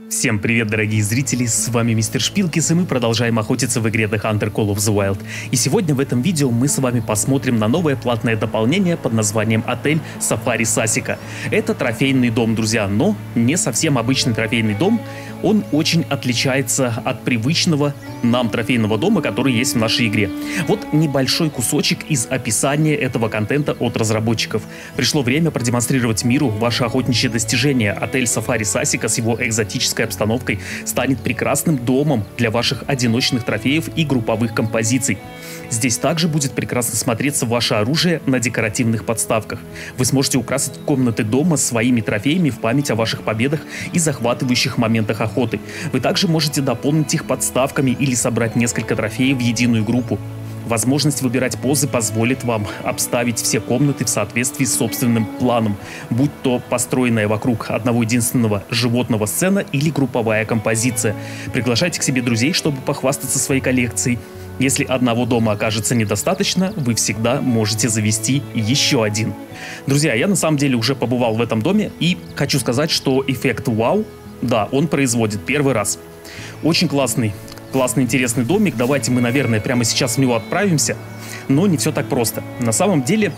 Всем привет, дорогие зрители, с вами Мистер Шпилкис, и мы продолжаем охотиться в игре The Hunter Call of the Wild. И сегодня в этом видео мы с вами посмотрим на новое платное дополнение под названием Отель Сафари Сасика. Это трофейный дом, друзья, но не совсем обычный трофейный дом. Он очень отличается от привычного нам трофейного дома, который есть в нашей игре. Вот небольшой кусочек из описания этого контента от разработчиков. Пришло время продемонстрировать миру ваше охотничье достижение. Отель Сафари Сасика с его экзотической обстановкой станет прекрасным домом для ваших одиночных трофеев и групповых композиций. Здесь также будет прекрасно смотреться ваше оружие на декоративных подставках. Вы сможете украсить комнаты дома своими трофеями в память о ваших победах и захватывающих моментах охоты. Вы также можете дополнить их подставками или собрать несколько трофеев в единую группу. Возможность выбирать позы позволит вам обставить все комнаты в соответствии с собственным планом, будь то построенная вокруг одного единственного животного сцена или групповая композиция. Приглашайте к себе друзей, чтобы похвастаться своей коллекцией. Если одного дома окажется недостаточно, вы всегда можете завести еще один. Друзья, я на самом деле уже побывал в этом доме и хочу сказать, что эффект вау, да, он производит первый раз. Очень классный, интересный домик. Давайте мы, наверное, прямо сейчас в него отправимся. Но не все так просто. На самом деле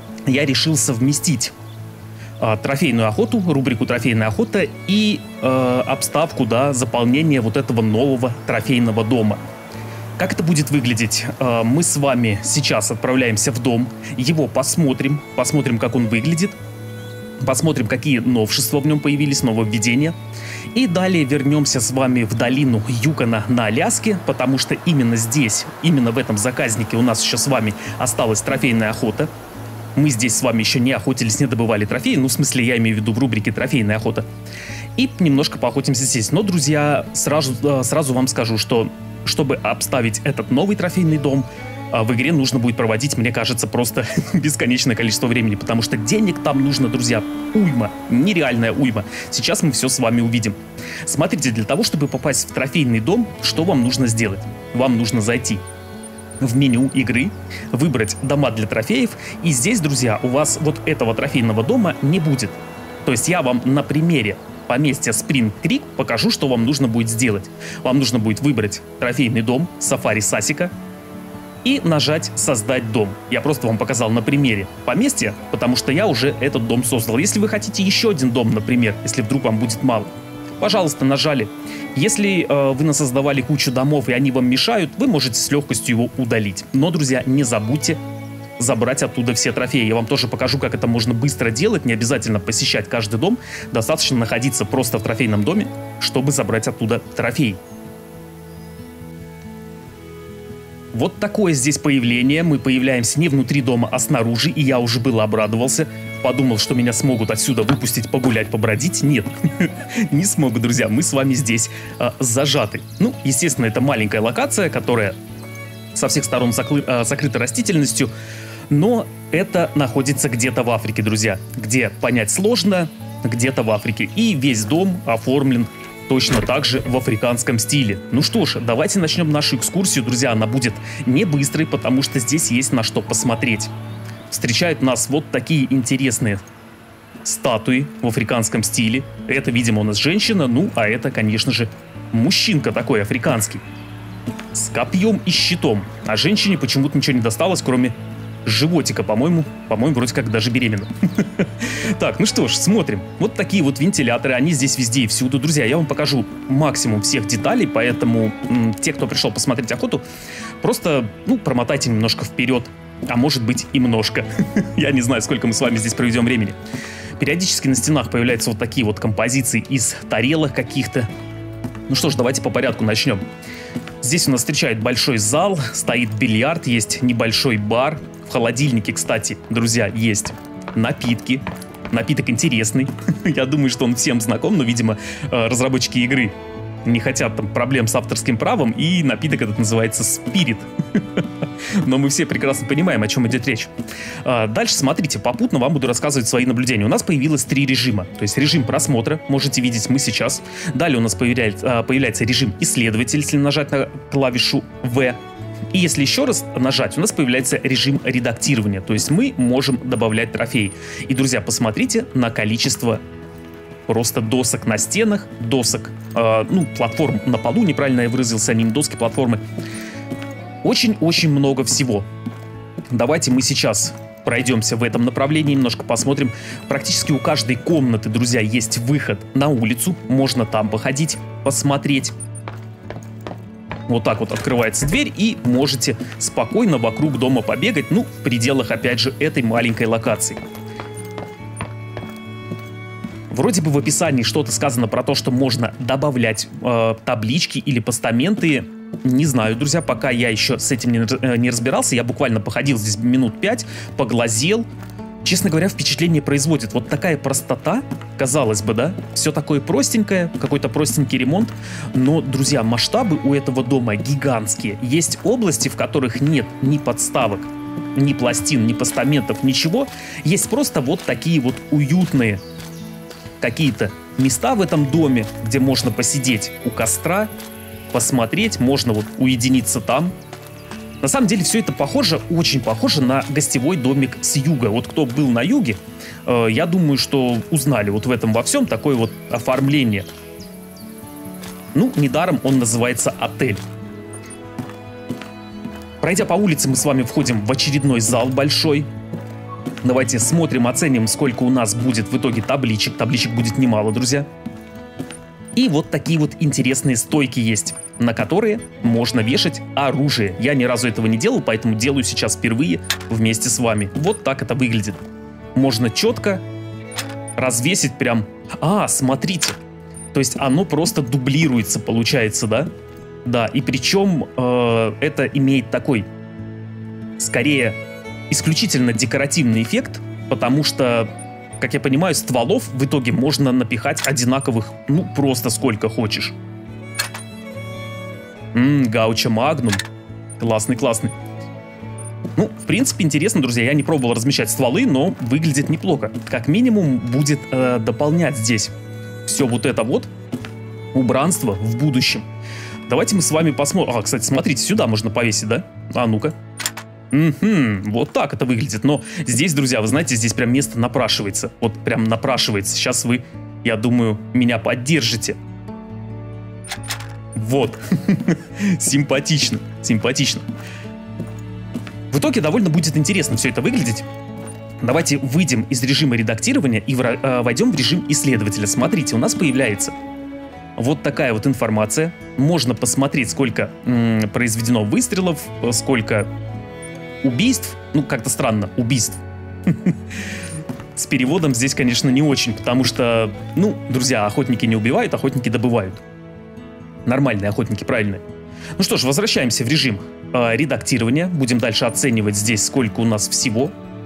я решил совместить трофейную охоту, рубрику «Трофейная охота» и обставку, да, заполнение вот этого нового трофейного дома. Как это будет выглядеть? Мы с вами сейчас отправляемся в дом, его посмотрим, как он выглядит, посмотрим, какие новшества в нем появились, нововведения. И далее вернемся с вами в долину Юкона на Аляске, потому что именно здесь, именно в этом заказнике у нас еще с вами осталась трофейная охота. Мы здесь с вами еще не охотились, не добывали трофеи, ну, в смысле, я имею в виду в рубрике «Трофейная охота». И немножко поохотимся здесь. Но, друзья, сразу вам скажу, что чтобы обставить этот новый трофейный дом, в игре нужно будет проводить, мне кажется, просто бесконечное количество времени, потому что денег там нужно, друзья, уйма, нереальная уйма. Сейчас мы все с вами увидим. Смотрите, для того, чтобы попасть в трофейный дом, что вам нужно сделать? Вам нужно зайти в меню игры, выбрать дома для трофеев, и здесь, друзья, у вас вот этого трофейного дома не будет. То есть я вам на примере поместья Спринг Крик покажу, что вам нужно будет сделать. Вам нужно будет выбрать трофейный дом Сафари Сасика и нажать «Создать дом». Я просто вам показал на примере поместья, потому что я уже этот дом создал. Если вы хотите еще один дом, например, если вдруг вам будет мало, пожалуйста, нажали. Если вы насоздавали кучу домов и они вам мешают, вы можете с легкостью его удалить. Но, друзья, не забудьте забрать оттуда все трофеи. Я вам тоже покажу, как это можно быстро делать. Не обязательно посещать каждый дом. Достаточно находиться просто в трофейном доме, чтобы забрать оттуда трофей. Вот такое здесь появление. Мы появляемся не внутри дома, а снаружи. И я уже было обрадовался. Подумал, что меня смогут отсюда выпустить, погулять, побродить. Нет, не смогут, друзья. Мы с вами здесь зажаты. Ну, естественно, это маленькая локация, которая со всех сторон закрыта растительностью. Но это находится где-то в Африке, друзья. Где понять сложно, где-то в Африке. И весь дом оформлен точно так же в африканском стиле. Ну что ж, давайте начнем нашу экскурсию, друзья. Она будет не быстрой, потому что здесь есть на что посмотреть. Встречают нас вот такие интересные статуи в африканском стиле. Это, видимо, у нас женщина, ну, а это, конечно же, мужчинка такой африканский. С копьем и щитом. А женщине почему-то ничего не досталось, кроме животика, по-моему, вроде как даже беременна. Так, ну что ж, смотрим. Вот такие вот вентиляторы, они здесь везде и всюду. Друзья, я вам покажу максимум всех деталей, поэтому те, кто пришел посмотреть охоту, просто, ну, промотайте немножко вперед, а может быть и немножко. Я не знаю, сколько мы с вами здесь проведем времени. Периодически на стенах появляются вот такие вот композиции из тарелок каких-то. Ну что ж, давайте по порядку начнем. Здесь у нас встречает большой зал, стоит бильярд, есть небольшой бар. В холодильнике, кстати, друзья, есть напитки. Напиток интересный. Я думаю, что он всем знаком, но, видимо, разработчики игры не хотят там проблем с авторским правом, и напиток этот называется «Спирит». Но мы все прекрасно понимаем, о чем идет речь. Дальше, смотрите, попутно вам буду рассказывать свои наблюдения. У нас появилось 3 режима. То есть режим просмотра, можете видеть мы сейчас. Далее у нас появляется режим исследователь, если нажать на клавишу «В». И если еще раз нажать, у нас появляется режим редактирования. То есть мы можем добавлять трофеи. И, друзья, посмотрите на количество просто досок на стенах, досок, ну, платформ на полу, неправильно я выразился, а не доски, платформы. Очень-очень много всего. Давайте мы сейчас пройдемся в этом направлении, немножко посмотрим. Практически у каждой комнаты, друзья, есть выход на улицу. Можно там походить, посмотреть. Вот так вот открывается дверь, и можете спокойно вокруг дома побегать, ну, в пределах, опять же, этой маленькой локации. Вроде бы в описании что-то сказано про то, что можно добавлять таблички или постаменты. Не знаю, друзья, пока я еще с этим не разбирался. Я буквально походил здесь минут 5, поглазел. Честно говоря, впечатление производит. Вот такая простота, казалось бы, да? Все такое простенькое, какой-то простенький ремонт. Но, друзья, масштабы у этого дома гигантские. Есть области, в которых нет ни подставок, ни пластин, ни постаментов, ничего. Есть просто вот такие вот уютные какие-то места в этом доме, где можно посидеть у костра, посмотреть, можно вот уединиться там. На самом деле все это похоже, очень похоже на гостевой домик с юга. Вот кто был на юге, я думаю, что узнали вот в этом во всем такое вот оформление. Ну, недаром он называется отель. Пройдя по улице, мы с вами входим в очередной зал большой. Давайте смотрим, оценим, сколько у нас будет в итоге табличек. Табличек будет немало, друзья. И вот такие вот интересные стойки есть, на которые можно вешать оружие. Я ни разу этого не делал, поэтому делаю сейчас впервые вместе с вами. Вот так это выглядит. Можно четко развесить прям... А, смотрите. То есть оно просто дублируется, получается, да? Да, и причем это имеет такой, скорее, исключительно декоративный эффект, потому что... Как я понимаю, стволов в итоге можно напихать одинаковых, ну, просто сколько хочешь. Гаучо Магнум. Классный, классный. Ну, в принципе, интересно, друзья. Я не пробовал размещать стволы, но выглядит неплохо. Как минимум, будет дополнять здесь все вот это вот убранство в будущем. Давайте мы с вами посмотрим. А, кстати, смотрите, сюда можно повесить, да? А ну-ка. Вот так это выглядит. Но здесь, друзья, вы знаете, здесь прям место напрашивается. Вот прям напрашивается. Сейчас вы, я думаю, меня поддержите. Вот. Симпатично. Симпатично. В итоге довольно будет интересно все это выглядеть. Давайте выйдем из режима редактирования и войдем в режим исследователя. Смотрите, у нас появляется вот такая вот информация. Можно посмотреть, сколько произведено выстрелов, сколько... убийств, ну как-то странно, убийств. С переводом здесь, конечно, не очень, потому что, ну, друзья, охотники не убивают, охотники добывают. Нормальные охотники, правильные. Ну что ж, возвращаемся в режим редактирования. Будем дальше оценивать здесь, сколько у нас всего.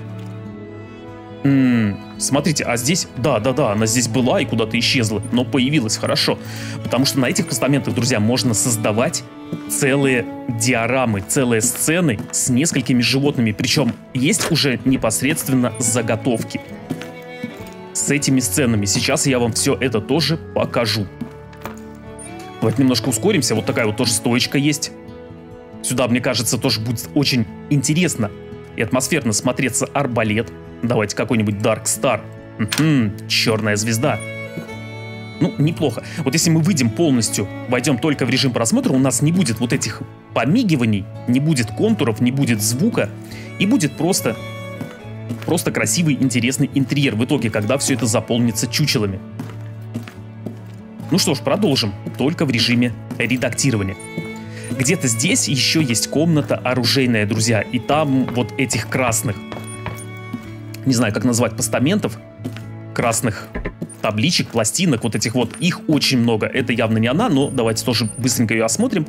Смотрите, а здесь, да, она здесь была и куда-то исчезла, но появилась, хорошо. Потому что на этих постаментах, друзья, можно создавать целые диорамы, целые сцены с несколькими животными. Причем есть уже непосредственно заготовки с этими сценами. Сейчас я вам все это тоже покажу. Давайте немножко ускоримся. Вот такая вот тоже стоечка есть. Сюда, мне кажется, тоже будет очень интересно и атмосферно смотреться арбалет. Давайте какой-нибудь Dark Star. Черная звезда. Ну, неплохо. Вот если мы выйдем полностью, войдем только в режим просмотра, у нас не будет вот этих помигиваний, не будет контуров, не будет звука, и будет просто красивый, интересный интерьер в итоге, когда все это заполнится чучелами. Ну что ж, продолжим, только в режиме редактирования. Где-то здесь еще есть комната оружейная, друзья, и там вот этих красных, не знаю, как назвать, постаментов, красных табличек, пластинок, вот этих вот, их очень много. Это явно не она, но давайте тоже быстренько ее осмотрим.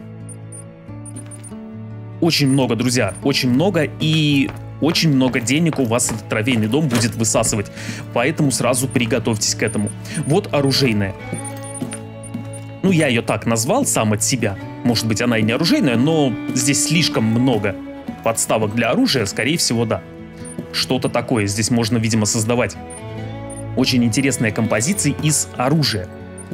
Очень много, друзья, очень много, и очень много денег у вас этот трофейный дом будет высасывать. Поэтому сразу приготовьтесь к этому. Вот оружейная. Ну, я ее так назвал сам от себя. Может быть, она и не оружейная, но здесь слишком много подставок для оружия, скорее всего, да. Что-то такое здесь можно, видимо, создавать. Очень интересные композиции из оружия.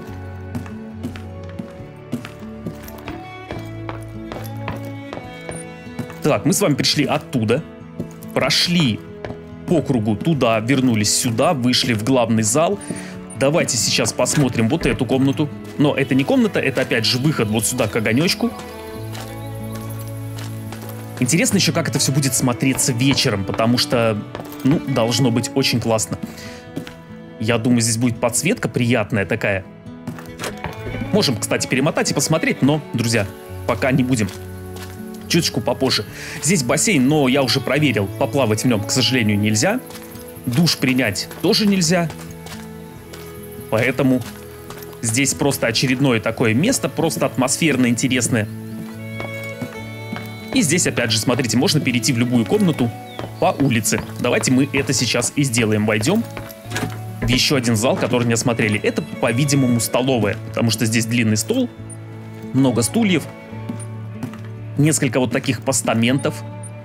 Так, мы с вами пришли оттуда, прошли по кругу туда, вернулись сюда, вышли в главный зал. Давайте сейчас посмотрим вот эту комнату. Но это не комната, это опять же выход вот сюда к огонечку. Интересно еще, как это все будет смотреться вечером, потому что, ну, должно быть очень классно. Я думаю, здесь будет подсветка приятная такая. Можем, кстати, перемотать и посмотреть, но, друзья, пока не будем. Чуточку попозже. Здесь бассейн, но я уже проверил, поплавать в нем, к сожалению, нельзя. Душ принять тоже нельзя. Поэтому здесь просто очередное такое место, просто атмосферно интересное. И здесь, опять же, смотрите, можно перейти в любую комнату по улице. Давайте мы это сейчас и сделаем. Войдем в еще один зал, который не осмотрели. Это, по-видимому, столовая, потому что здесь длинный стол, много стульев, несколько вот таких постаментов.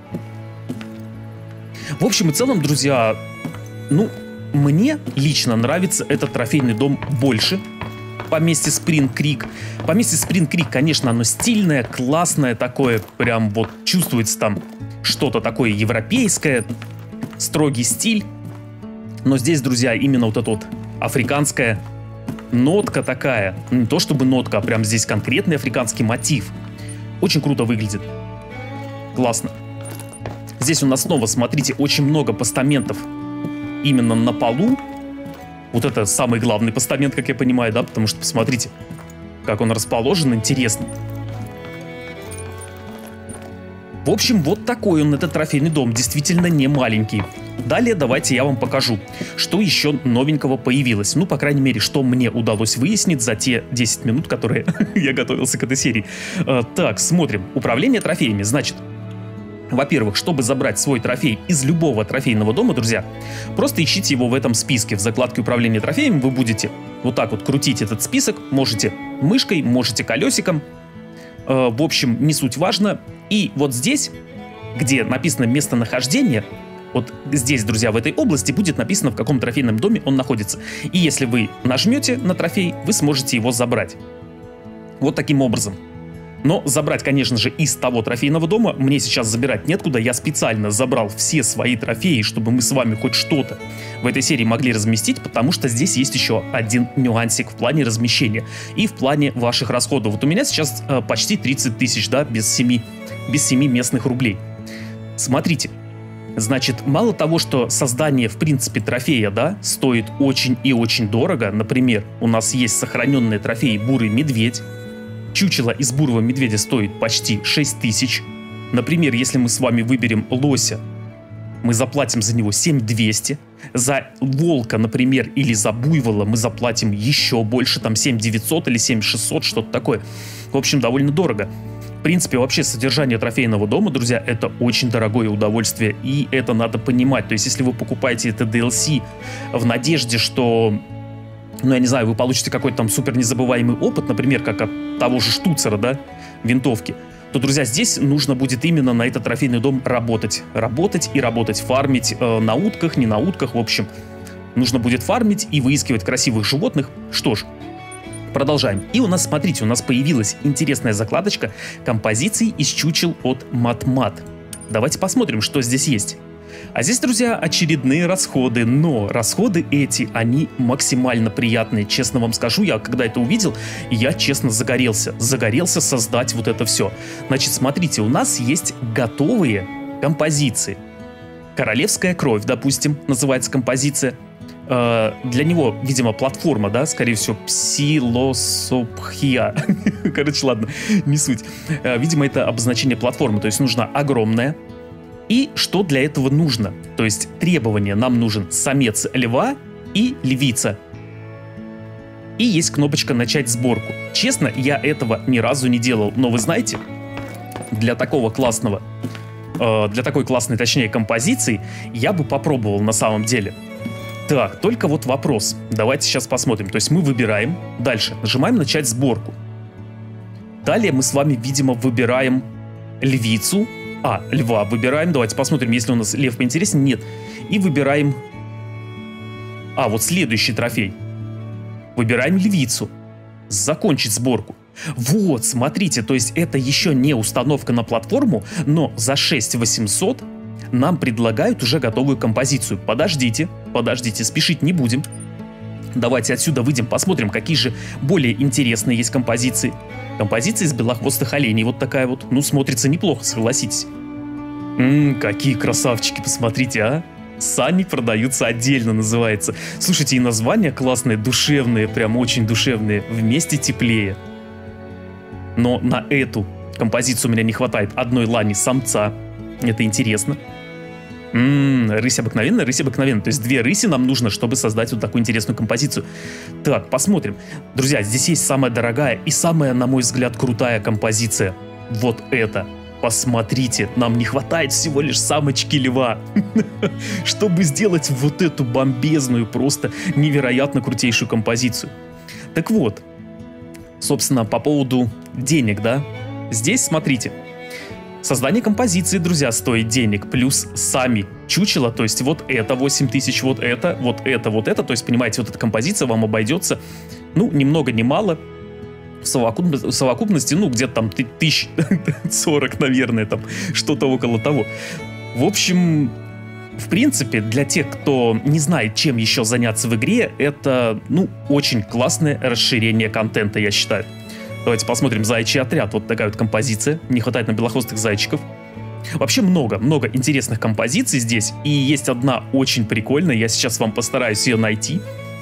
В общем и целом, друзья, ну, мне лично нравится этот трофейный дом больше. Поместье Спринг Крик. Поместье Спринг Крик, конечно, оно стильное, классное такое, прям вот чувствуется там что-то такое европейское, строгий стиль. Но здесь, друзья, именно вот эта вот африканская нотка такая. Не то чтобы нотка, а прям здесь конкретный африканский мотив. Очень круто выглядит. Классно. Здесь у нас снова, смотрите, очень много постаментов именно на полу. Вот это самый главный постамент, как я понимаю, да? Потому что, посмотрите, как он расположен, интересно. В общем, вот такой он, этот трофейный дом, действительно не маленький. Далее давайте я вам покажу, что еще новенького появилось. Ну, по крайней мере, что мне удалось выяснить за те 10 минут, которые я готовился к этой серии. Так, смотрим. Управление трофеями. Значит, во-первых, чтобы забрать свой трофей из любого трофейного дома, друзья, просто ищите его в этом списке. В закладке управления трофеями вы будете вот так вот крутить этот список. Можете мышкой, можете колесиком. В общем, не суть важно. И вот здесь, где написано местонахождение, вот здесь, друзья, в этой области будет написано, в каком трофейном доме он находится. И если вы нажмете на трофей, вы сможете его забрать. Вот таким образом. Но забрать, конечно же, из того трофейного дома мне сейчас забирать неоткуда. Я специально забрал все свои трофеи, чтобы мы с вами хоть что-то в этой серии могли разместить, потому что здесь есть еще один нюансик в плане размещения и в плане ваших расходов. Вот у меня сейчас почти 30 тысяч, да, без 7 местных рублей. Смотрите. Значит, мало того, что создание, в принципе, трофея, да, стоит очень и очень дорого. Например, у нас есть сохраненные трофеи бурый медведь. Чучело из бурого медведя стоит почти 6 тысяч. Например, если мы с вами выберем лося, мы заплатим за него 7200. За волка, например, или за буйвола мы заплатим еще больше, там 7900 или 7600, что-то такое. В общем, довольно дорого. В принципе, вообще содержание трофейного дома, друзья, это очень дорогое удовольствие, и это надо понимать. То есть, если вы покупаете это DLC в надежде, что, ну, я не знаю, вы получите какой-то там супер незабываемый опыт, например, как от того же штуцера, да, винтовки, то, друзья, здесь нужно будет именно на этот трофейный дом работать. Работать и работать, фармить на утках, не на утках, в общем. Нужно будет фармить и выискивать красивых животных. Что ж, продолжаем. И у нас, смотрите, у нас появилась интересная закладочка композиций из чучел от Матмат. Давайте посмотрим, что здесь есть. А здесь, друзья, очередные расходы, но расходы эти, они максимально приятные. Честно вам скажу, я когда это увидел, я честно загорелся создать вот это все. Значит, смотрите, у нас есть готовые композиции. Королевская кровь, допустим, называется композиция. Для него, видимо, платформа, да, скорее всего, псилосопхия. Короче, ладно, не суть. Видимо, это обозначение платформы, то есть нужна огромная. И что для этого нужно? То есть требования: нам нужен самец льва и львица. И есть кнопочка «Начать сборку». Честно, я этого ни разу не делал, но вы знаете, для такой классной, точнее, композиции я бы попробовал на самом деле. Так, только вот вопрос. Давайте сейчас посмотрим. То есть мы выбираем. Дальше нажимаем «Начать сборку». Далее мы с вами, видимо, выбираем львицу. Льва выбираем. Давайте посмотрим, если у нас лев поинтереснее. Нет. И выбираем... вот следующий трофей. Выбираем львицу. Закончить сборку. Вот, смотрите, то есть это еще не установка на платформу, но за 6800 нам предлагают уже готовую композицию. Подождите, спешить не будем. Давайте отсюда выйдем, посмотрим, какие же более интересные есть композиции. Композиция из белохвостых оленей, вот такая вот. Ну, смотрится неплохо, согласитесь. Какие красавчики, посмотрите, а. Сани продаются отдельно, называется. Слушайте, и названия классные, душевные, прям очень душевные. Вместе теплее. Но на эту композицию у меня не хватает одной лани самца. Это интересно. Рысь обыкновенная, рысь обыкновенная. То есть 2 рыси нам нужно, чтобы создать вот такую интересную композицию. Так, посмотрим. Друзья, здесь есть самая дорогая и самая, на мой взгляд, крутая композиция. Вот это. Посмотрите, нам не хватает всего лишь самочки льва, чтобы сделать вот эту бомбезную, просто невероятно крутейшую композицию. Так вот, собственно, по поводу денег, да? Здесь, смотрите, создание композиции, друзья, стоит денег, плюс сами чучела, то есть вот это 8000, вот это, вот это, вот это, то есть, понимаете, вот эта композиция вам обойдется, ну, ни много ни мало, в совокупности, ну, где-то там 1040, наверное, там, что-то около того. В общем, в принципе, для тех, кто не знает, чем еще заняться в игре, это, ну, очень классное расширение контента, я считаю. Давайте посмотрим «Заячий отряд». Вот такая вот композиция. Не хватает на белохвостых зайчиков. Вообще много интересных композиций здесь. И есть одна очень прикольная. Я сейчас вам постараюсь ее найти.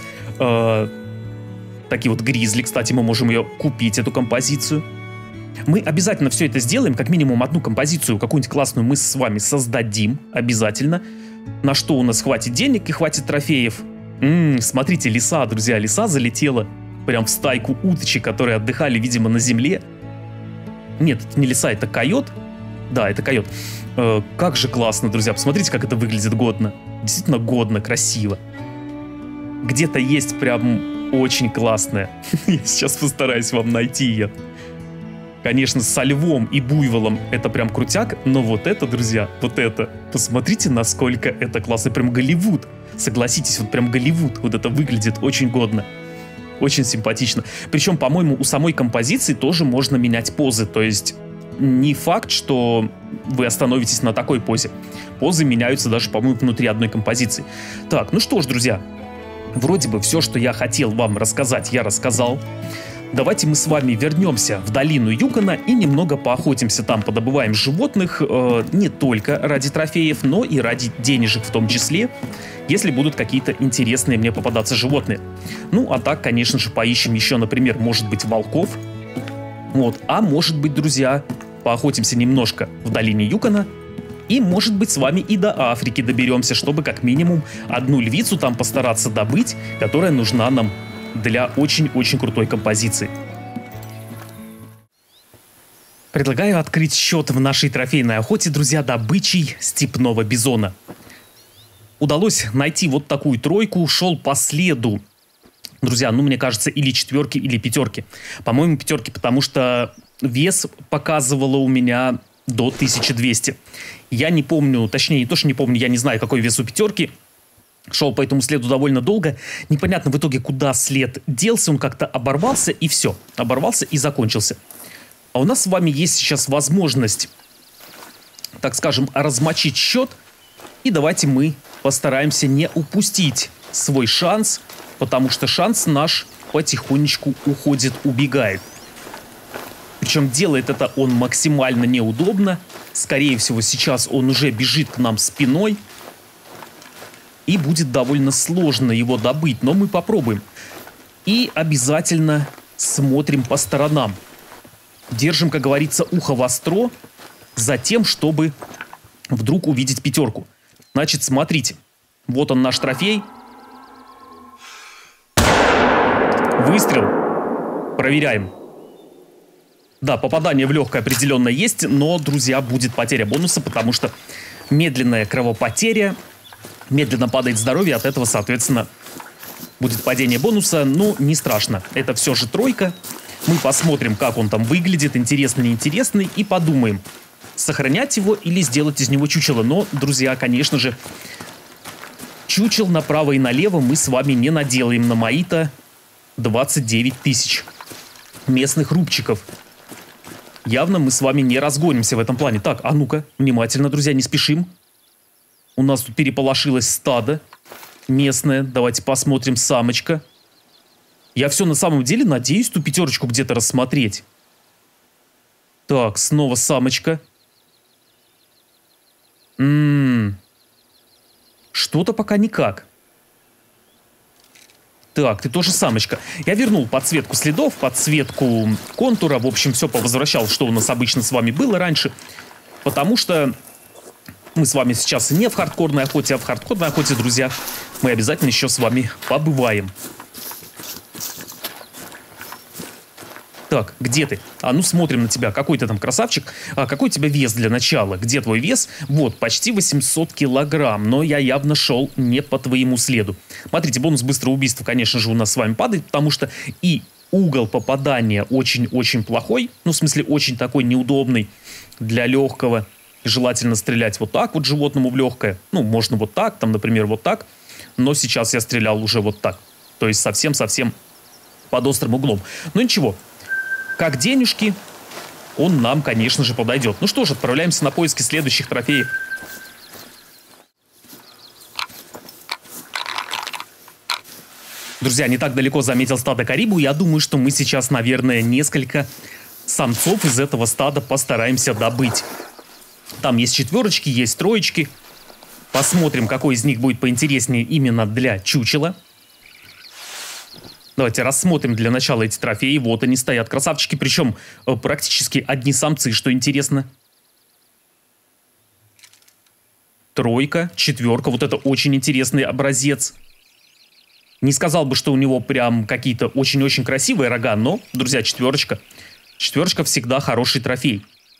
Такие вот гризли. Кстати, мы можем ее купить, эту композицию. Мы обязательно все это сделаем. Как минимум одну композицию, какую-нибудь классную, мы с вами создадим. Обязательно. На что у нас хватит денег и хватит трофеев. Смотрите, лиса, друзья. Лиса залетела прям в стайку уточек, которые отдыхали, видимо, на земле. Нет, это не лиса, это койот. Да, это койот. Как же классно, друзья. Посмотрите, как это выглядит годно. Действительно годно, красиво. Где-то есть прям очень классная. Я сейчас постараюсь вам найти ее. Конечно, со львом и буйволом это прям крутяк, но вот это, друзья, вот это. Посмотрите, насколько это классно. Прям Голливуд. Согласитесь, вот прям Голливуд. Вот это выглядит очень годно. Очень симпатично. Причем, по-моему, у самой композиции тоже можно менять позы. То есть не факт, что вы остановитесь на такой позе. Позы меняются даже, по-моему, внутри одной композиции. Так, ну что ж, друзья. Вроде бы все, что я хотел вам рассказать, я рассказал. Давайте мы с вами вернемся в долину Юкона и немного поохотимся там. Подобываем животных не только ради трофеев, но и ради денежек в том числе, если будут какие-то интересные мне попадаться животные. Ну, а так, конечно же, поищем еще, например, может быть, волков. Вот, а может быть, друзья, поохотимся немножко в долине Юкона. И, может быть, с вами и до Африки доберемся, чтобы как минимум одну львицу там постараться добыть, которая нужна нам для очень-очень крутой композиции. Предлагаю открыть счет в нашей трофейной охоте, друзья, добычей степного бизона. Удалось найти вот такую тройку, шел по следу. Друзья, ну, мне кажется, или 4, или 5. По-моему, 5, потому что вес показывало у меня до 1200. Я не помню, точнее, не то, что не помню, я не знаю, какой вес у 5. Шел по этому следу довольно долго. Непонятно в итоге, куда след делся. Он как-то оборвался, и все. Оборвался и закончился. А у нас с вами есть сейчас возможность, так скажем, размочить счет. И давайте мы постараемся не упустить свой шанс, потому что шанс наш потихонечку уходит, убегает. Причем делает это он максимально неудобно. Скорее всего, сейчас он уже бежит к нам спиной. И будет довольно сложно его добыть, но мы попробуем. И обязательно смотрим по сторонам. Держим, как говорится, ухо востро, за тем, чтобы вдруг увидеть 5. Значит, смотрите. Вот он наш трофей. Выстрел. Проверяем. Да, попадание в легкое определенно есть, но, друзья, будет потеря бонуса, потому что медленная кровопотеря, медленно падает здоровье, от этого, соответственно, будет падение бонуса, но не страшно. Это все же 3. Мы посмотрим, как он там выглядит, интересный, неинтересный, и подумаем, сохранять его или сделать из него чучело. Но, друзья, конечно же, чучел направо и налево мы с вами не наделаем. На мои-то 29 тысяч местных рубчиков. Явно мы с вами не разгонимся в этом плане. Так, а ну-ка, внимательно, друзья, не спешим. У нас тут переполошилось стадо местное. Давайте посмотрим, самочка. Я все на самом деле надеюсь ту пятерочку где-то рассмотреть. Так, снова самочка. Что-то пока никак. Так, ты тоже самочка. Я вернул подсветку следов, подсветку контура. В общем, все повозвращал, что у нас обычно с вами было раньше. Потому что мы с вами сейчас не в хардкорной охоте, а в хардкорной охоте, друзья. Мы обязательно еще с вами побываем. Так, где ты? А ну смотрим на тебя. Какой ты там красавчик? А какой у тебя вес для начала? Где твой вес? Вот, почти 800 килограмм. Но я явно шел не по твоему следу. Смотрите, бонус быстрого убийства, конечно же, у нас с вами падает, потому что и угол попадания очень-очень плохой. Ну, в смысле, очень такой неудобный для легкого. Желательно стрелять вот так вот животному в легкое. Ну, можно вот так, там, например, вот так. Но сейчас я стрелял уже вот так. То есть совсем-совсем под острым углом. Но ничего. Как денежки, он нам, конечно же, подойдет. Ну что ж, отправляемся на поиски следующих трофеев. Друзья, не так далеко заметил стадо карибу. Я думаю, что мы сейчас, наверное, несколько самцов из этого стада постараемся добыть. Там есть четверочки, есть троечки. Посмотрим, какой из них будет поинтереснее именно для чучела. Давайте рассмотрим для начала эти трофеи. Вот они стоят, красавчики. Причем практически одни самцы, что интересно. Тройка, четверка. Вот это очень интересный образец. Не сказал бы, что у него прям какие-то очень-очень красивые рога, но, друзья, четверочка. Четверочка всегда хороший трофей.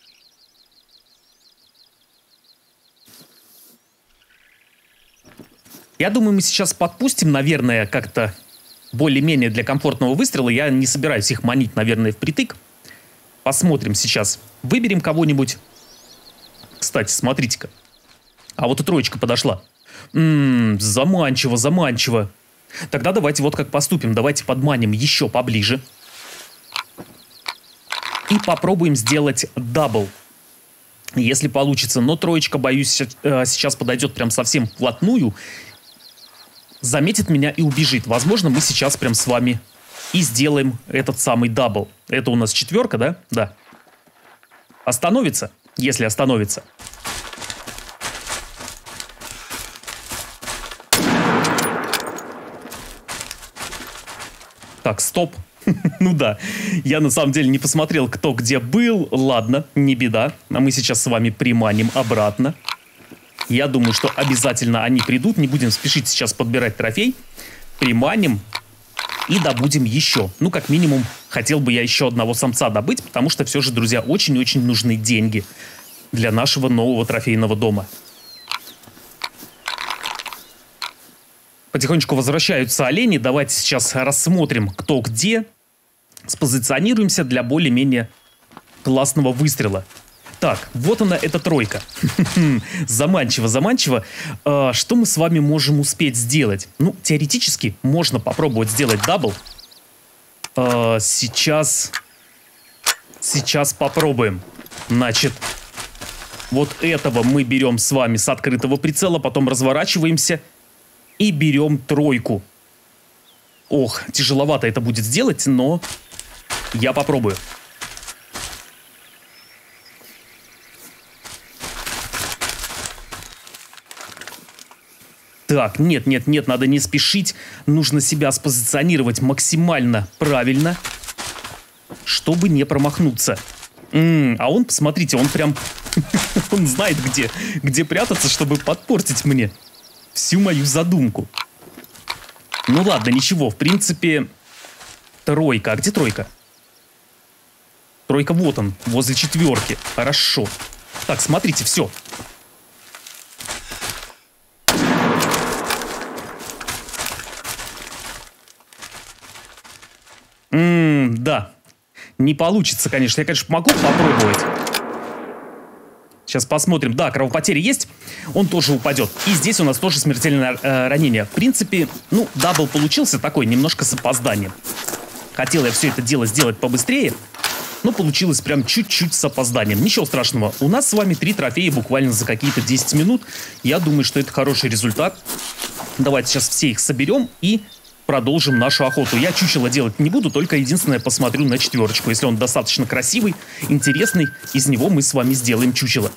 Я думаю, мы сейчас подпустим, наверное, как-то более-менее для комфортного выстрела. Я не собираюсь их манить, наверное, впритык. Посмотрим сейчас. Выберем кого-нибудь. Кстати, смотрите-ка. А вот и троечка подошла. Заманчиво, заманчиво. Тогда давайте вот как поступим. Давайте подманим еще поближе. И попробуем сделать дабл. Если получится. Но троечка, боюсь, сейчас подойдет прям совсем вплотную. Заметит меня и убежит. Возможно, мы сейчас прям с вами и сделаем этот самый дабл. Это у нас четверка, да? Да. Остановится? Если остановится. Так, стоп. Ну да, я на самом деле не посмотрел, кто где был. Ладно, не беда. А мы сейчас с вами приманим обратно. Я думаю, что обязательно они придут. Не будем спешить сейчас подбирать трофей. Приманим и добудем еще. Ну, как минимум, хотел бы я еще одного самца добыть, потому что все же, друзья, очень-очень нужны деньги для нашего нового трофейного дома. Потихонечку возвращаются олени. Давайте сейчас рассмотрим, кто где. Спозиционируемся для более-менее классного выстрела. Так, вот она, эта тройка. Заманчиво, заманчиво. Что мы с вами можем успеть сделать? Ну, теоретически можно попробовать сделать дабл. Сейчас попробуем. Значит, вот этого мы берем с вами с открытого прицела, потом разворачиваемся и берем тройку. Ох, тяжеловато это будет сделать, но я попробую. Так, нет, надо не спешить. Нужно себя спозиционировать максимально правильно, чтобы не промахнуться. А он, посмотрите, он прям... Он знает, где прятаться, чтобы подпортить мне всю мою задумку. Ну ладно, ничего, в принципе... Тройка. А где тройка? Тройка вот он, возле четверки. Хорошо. Так, смотрите, все. Да. Не получится, конечно. Я, конечно, могу попробовать. Сейчас посмотрим. Да, кровопотери есть. Он тоже упадет. И здесь у нас тоже смертельное ранение. В принципе, ну, дабл получился такой, немножко с опозданием. Хотел я все это дело сделать побыстрее, но получилось прям чуть-чуть с опозданием. Ничего страшного. У нас с вами 3 трофея буквально за какие-то 10 минут. Я думаю, что это хороший результат. Давайте сейчас все их соберем и продолжим нашу охоту. Я чучело делать не буду, только единственное посмотрю на четверочку. Если он достаточно красивый, интересный, из него мы с вами сделаем чучело.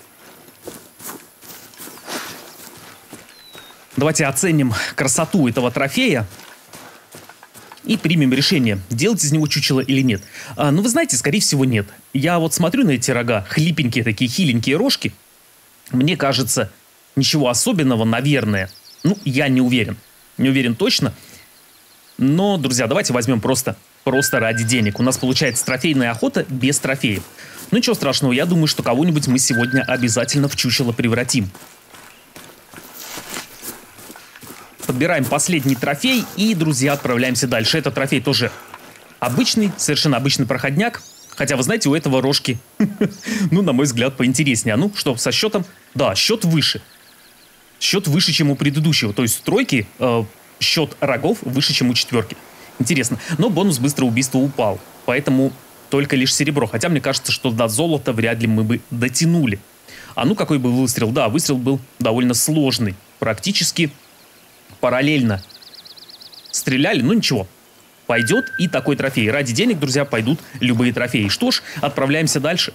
Давайте оценим красоту этого трофея и примем решение, делать из него чучело или нет. Ну, вы знаете, скорее всего, нет. Я вот смотрю на эти рога, хлипенькие такие, хиленькие рожки. Мне кажется, ничего особенного, наверное. Ну, я не уверен. Не уверен точно. Но, друзья, давайте возьмем просто ради денег. У нас получается трофейная охота без трофеев. Ну, ничего страшного, я думаю, что кого-нибудь мы сегодня обязательно в чучело превратим. Подбираем последний трофей и, друзья, отправляемся дальше. Этот трофей тоже обычный, совершенно обычный проходняк. Хотя, вы знаете, у этого рожки, ну, на мой взгляд, поинтереснее. Ну, что, со счетом? Да, счет выше. Счет выше, чем у предыдущего. То есть в тройке счет рогов выше, чем у четверки. Интересно. Но бонус быстрого убийства упал. Поэтому только лишь серебро. Хотя мне кажется, что до золота вряд ли мы бы дотянули. А ну, какой был выстрел? Да, выстрел был довольно сложный. Практически параллельно стреляли. Ну, ничего. Пойдет и такой трофей. Ради денег, друзья, пойдут любые трофеи. Что ж, отправляемся дальше.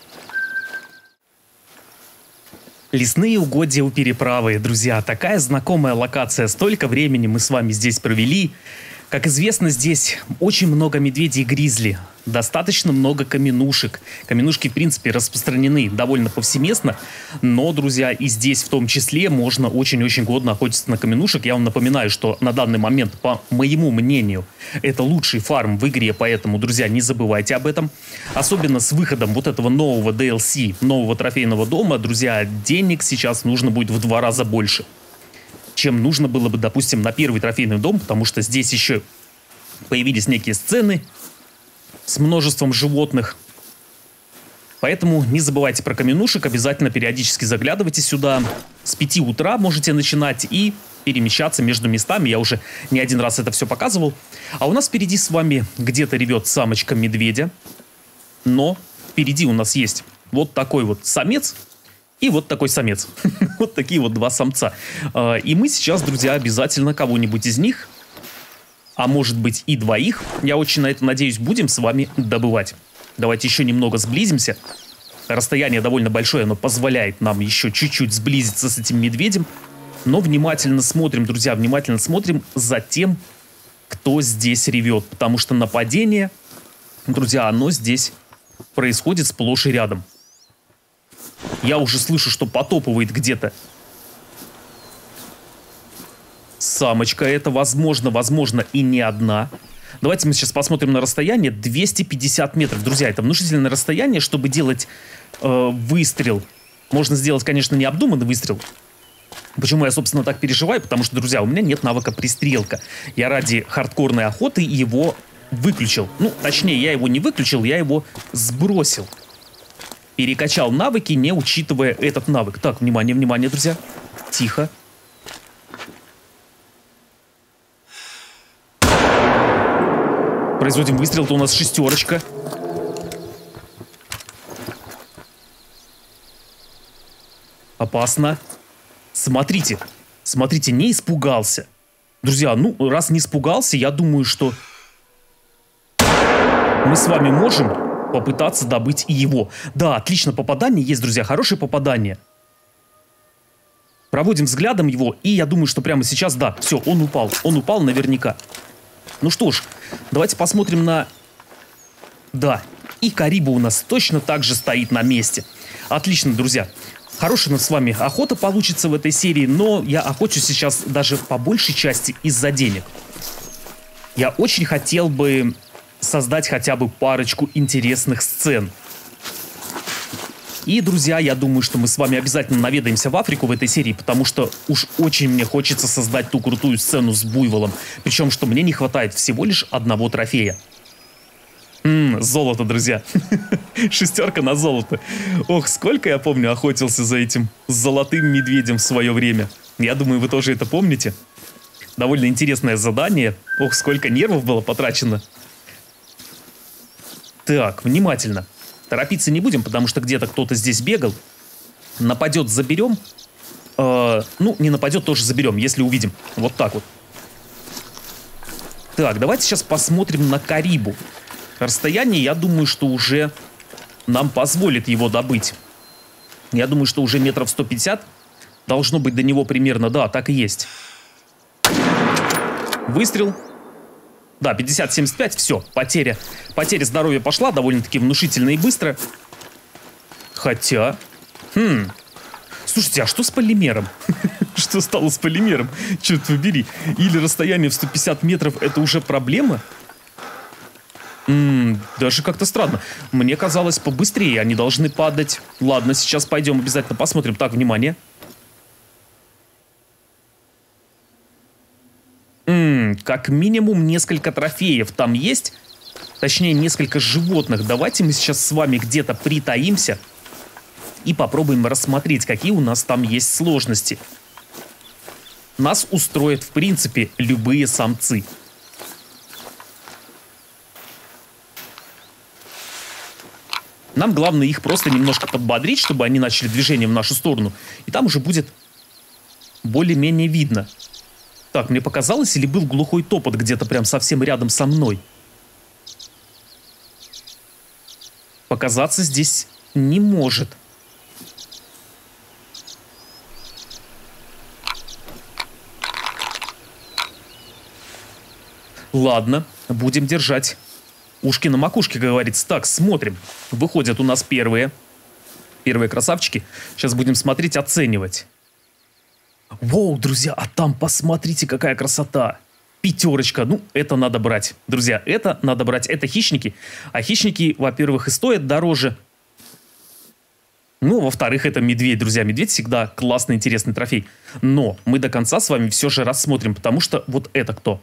Лесные угодья у переправы, друзья. Такая знакомая локация. Столько времени мы с вами здесь провели. Как известно, здесь очень много медведей и гризли. Достаточно много каменушек. Каменушки, в принципе, распространены довольно повсеместно. Но, друзья, и здесь в том числе можно очень-очень годно охотиться на каменушек. Я вам напоминаю, что на данный момент, по моему мнению, это лучший фарм в игре. Поэтому, друзья, не забывайте об этом. Особенно с выходом вот этого нового DLC, нового трофейного дома, друзья, денег сейчас нужно будет в 2 раза больше, чем нужно было бы, допустим, на первый трофейный дом, потому что здесь еще появились некие сцены с множеством животных. Поэтому не забывайте про каменушек, обязательно периодически заглядывайте сюда. С 5 утра можете начинать и перемещаться между местами. Я уже не один раз это все показывал. А у нас впереди с вами где-то ревет самочка медведя. Но впереди у нас есть вот такой вот самец. И вот такой самец. Вот такие вот 2 самца. И мы сейчас, друзья, обязательно кого-нибудь из них, а может быть и 2, я очень на это надеюсь, будем с вами добывать. Давайте еще немного сблизимся. Расстояние довольно большое, оно позволяет нам еще чуть-чуть сблизиться с этим медведем. Но внимательно смотрим, друзья, внимательно смотрим за тем, кто здесь ревет. Потому что нападение, друзья, оно здесь происходит сплошь и рядом. Я уже слышу, что потопывает где-то самочка. Это возможно и не одна. Давайте мы сейчас посмотрим на расстояние. 250 метров. Друзья, это внушительное расстояние, чтобы делать выстрел. Можно сделать, конечно, необдуманный выстрел. Почему я, собственно, так переживаю? Потому что, друзья, у меня нет навыка пристрелка. Я ради хардкорной охоты его выключил. Ну, точнее, я его не выключил, я его сбросил. Перекачал навыки, не учитывая этот навык. Так, внимание, внимание, друзья. Тихо. Производим выстрел-то у нас 6. Опасно. Смотрите. Смотрите, не испугался. Друзья, ну, раз не испугался, я думаю, что мы с вами можем попытаться добыть и его. Да, отлично, попадание есть, друзья, хорошее попадание. Проводим взглядом его, и я думаю, что прямо сейчас, да, все, он упал наверняка. Ну что ж, давайте посмотрим на... Да, и Кариба у нас точно так же стоит на месте. Отлично, друзья. Хорошая у нас с вами охота получится в этой серии, но я охочусь сейчас даже по большей части из-за денег. Я очень хотел бы создать хотя бы парочку интересных сцен. И, друзья, я думаю, что мы с вами обязательно наведаемся в Африку в этой серии, потому что уж очень мне хочется создать ту крутую сцену с буйволом. Причем, что мне не хватает всего лишь 1 трофея. Золото, друзья. 6 на золото. Ох, сколько я помню охотился за этим золотым медведем в свое время. Я думаю, вы тоже это помните. Довольно интересное задание. Ох, сколько нервов было потрачено. Так, внимательно. Торопиться не будем, потому что где-то кто-то здесь бегал. Нападет, заберем. Ну, не нападет, тоже заберем, если увидим. Вот так вот. Так, давайте сейчас посмотрим на Карибу. Расстояние, я думаю, что уже нам позволит его добыть. Я думаю, что уже метров 150 должно быть до него примерно. Да, так и есть. Выстрел. Да, 50-75, все, потеря. Потеря здоровья пошла довольно-таки внушительно и быстро. Хотя... Слушайте, а что с полимером? Что стало с полимером? Черт побери. Или расстояние в 150 метров — это уже проблема? Даже как-то странно. Мне казалось, побыстрее они должны падать. Ладно, сейчас пойдем обязательно посмотрим. Так, внимание. Как минимум несколько трофеев там есть. Точнее, несколько животных. Давайте мы сейчас с вами где-то притаимся и попробуем рассмотреть, какие у нас там есть сложности. Нас устроят, в принципе, любые самцы. Нам главное их просто немножко подбодрить, чтобы они начали движение в нашу сторону. И там уже будет более-менее видно. Так, мне показалось, или был глухой топот где-то прям совсем рядом со мной? Показаться здесь не может. Ладно, будем держать ушки на макушке, говорится. Так, смотрим. Выходят у нас первые красавчики. Сейчас будем смотреть, оценивать. Воу, друзья, а там посмотрите, какая красота. Пятерочка. Ну, это надо брать. Друзья, это надо брать. Это хищники. А хищники, во-первых, и стоят дороже. Ну, во-вторых, это медведь, друзья. Медведь всегда классный, интересный трофей. Но мы до конца с вами все же рассмотрим, потому что вот это кто?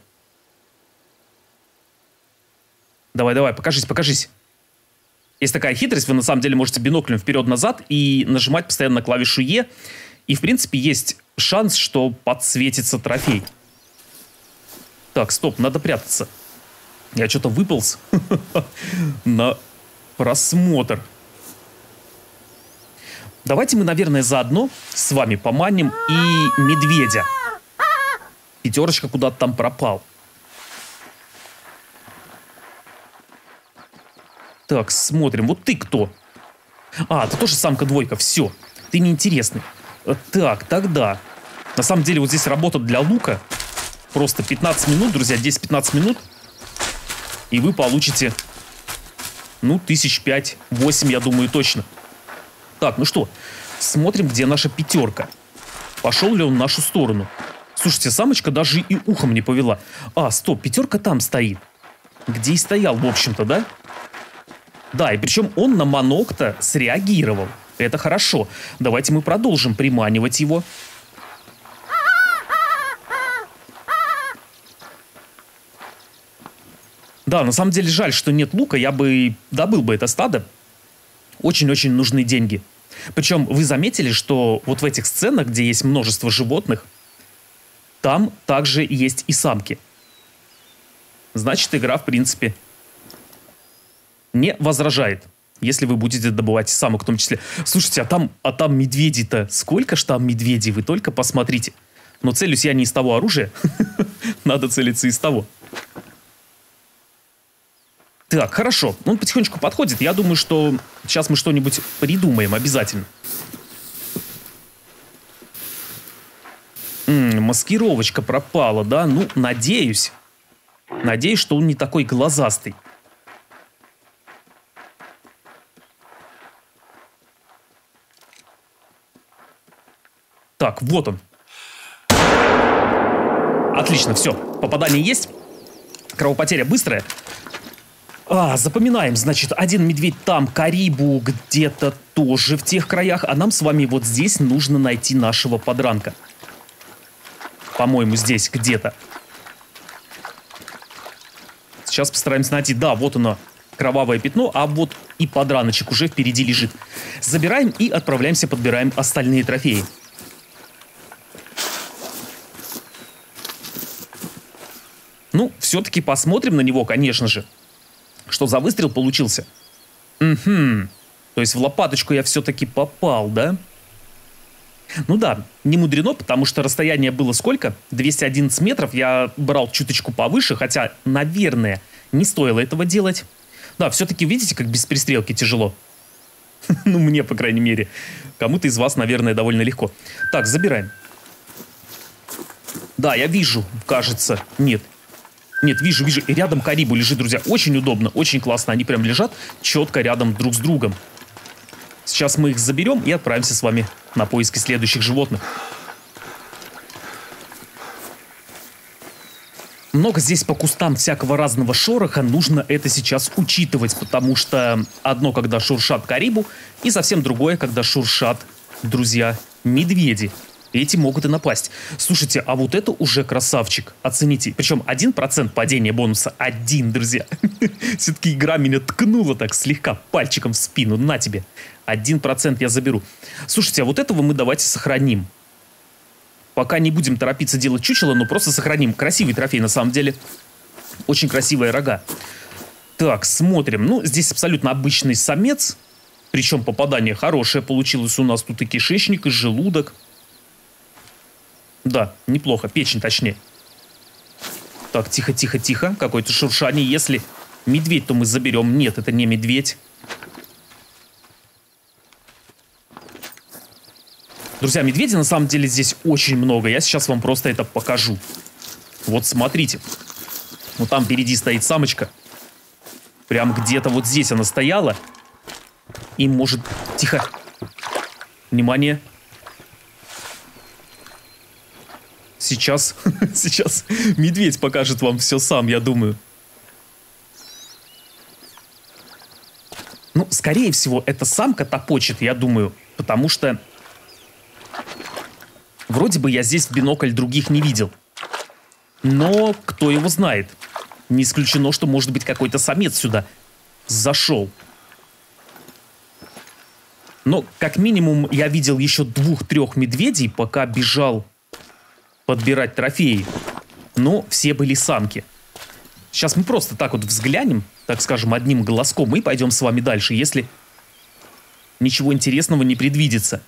Давай, покажись, покажись. Есть такая хитрость, вы на самом деле можете биноклем вперед-назад и нажимать постоянно на клавишу Е. И, в принципе, есть шанс, что подсветится трофей. Так, стоп, надо прятаться. Я что-то выполз на просмотр. Давайте мы, наверное, заодно с вами поманим и медведя. Пятерочка куда-то там пропал. Так, смотрим. Вот ты кто? А, ты тоже самка-двойка. Все. Ты неинтересный. Так, тогда. На самом деле, вот здесь работа для лука. Просто 15 минут, друзья. 10-15 минут. И вы получите, ну, 5-8, я думаю, точно. Так, ну что, смотрим, где наша пятерка. Пошел ли он в нашу сторону? Слушайте, самочка даже и ухом не повела. А, стоп, пятерка там стоит. Где и стоял, в общем-то, да? Да, и причем он на монокта среагировал. Это хорошо. Давайте мы продолжим приманивать его. Да, на самом деле жаль, что нет лука. Я бы добыл бы это стадо. Очень-очень нужны деньги. Причем вы заметили, что вот в этих сценах, где есть множество животных, там также есть и самки. Значит, игра, в принципе, не возражает, если вы будете добывать самок в том числе. Слушайте, а там медведи-то, сколько ж там медведей, вы только посмотрите. Но целюсь я не из того оружия, надо целиться из того. Так, хорошо, он потихонечку подходит, я думаю, что сейчас мы что-нибудь придумаем обязательно. Маскировочка пропала, да? Ну, надеюсь. Надеюсь, что он не такой глазастый. Так, вот он. Отлично, все. Попадание есть. Кровопотеря быстрая. Запоминаем, значит, один медведь там, Карибу где-то тоже в тех краях. А нам с вами вот здесь нужно найти нашего подранка. По-моему, здесь где-то. Сейчас постараемся найти. Да, вот оно, кровавое пятно, а вот и подраночек уже впереди лежит. Забираем и отправляемся, подбираем остальные трофеи. Ну, все-таки посмотрим на него, конечно же. Что за выстрел получился? Угу. То есть в лопаточку я все-таки попал, да? Ну да, не мудрено, потому что расстояние было сколько? 211 метров. Я брал чуточку повыше, хотя, наверное, не стоило этого делать. Да, все-таки видите, как без пристрелки тяжело? Ну, мне, по крайней мере. Кому-то из вас, наверное, довольно легко. Так, забираем. Да, я вижу, кажется. Нет. Нет, вижу. И рядом карибу лежит, друзья. Очень удобно, очень классно. Они прям лежат четко рядом друг с другом. Сейчас мы их заберем и отправимся с вами на поиски следующих животных. Много здесь по кустам всякого разного шороха, нужно это сейчас учитывать, потому что одно, когда шуршат карибу, и совсем другое, когда шуршат, друзья, медведи. Эти могут и напасть. Слушайте, а вот это уже красавчик. Оцените. Причем 1% падения бонуса. 1, друзья. Все-таки игра меня ткнула так слегка пальчиком в спину. На тебе. 1% я заберу. Слушайте, а вот этого мы давайте сохраним. Пока не будем торопиться делать чучело, но просто сохраним. Красивый трофей на самом деле. Очень красивые рога. Так, смотрим. Ну, здесь абсолютно обычный самец. Причем попадание хорошее получилось у нас. Тут и кишечник, и желудок. Да, неплохо. Печень, точнее. Так, тихо, тихо, тихо. Какое-то шуршание. Если медведь, то мы заберем. Нет, это не медведь. Друзья, медведей на самом деле здесь очень много. Я сейчас вам просто это покажу. Вот смотрите. Вот там впереди стоит самочка. Прям где-то вот здесь она стояла. И может... Тихо. Внимание. Сейчас медведь покажет вам все сам, я думаю. Ну, скорее всего, эта самка топочет, я думаю. Потому что... Вроде бы я здесь в бинокль других не видел. Но кто его знает? Не исключено, что может быть какой-то самец сюда зашел. Но как минимум я видел еще 2-3 медведей, пока бежал подбирать трофеи. Но все были самки. Сейчас мы просто так вот взглянем, так скажем, одним глазком, и пойдем с вами дальше, если ничего интересного не предвидится.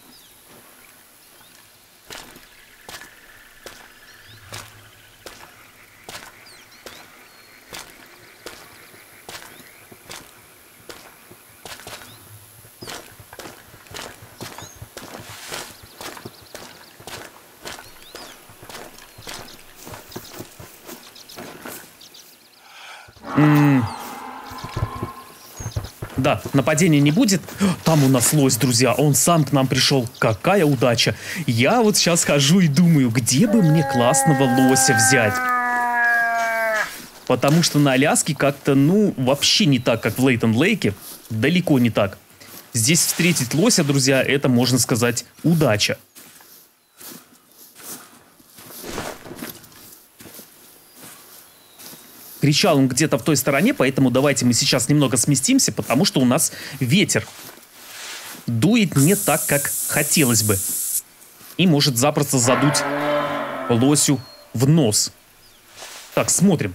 Да, нападения не будет. Там у нас лось, друзья. Он сам к нам пришел. Какая удача. Я вот сейчас хожу и думаю, где бы мне классного лося взять. Потому что на Аляске как-то, ну, вообще не так, как в Лейтон-Лейке. Далеко не так. Здесь встретить лося, друзья, это, можно сказать, удача. Кричал он где-то в той стороне, поэтому давайте мы сейчас немного сместимся, потому что у нас ветер. Дует не так, как хотелось бы. И может запросто задуть лосю в нос. Так, смотрим.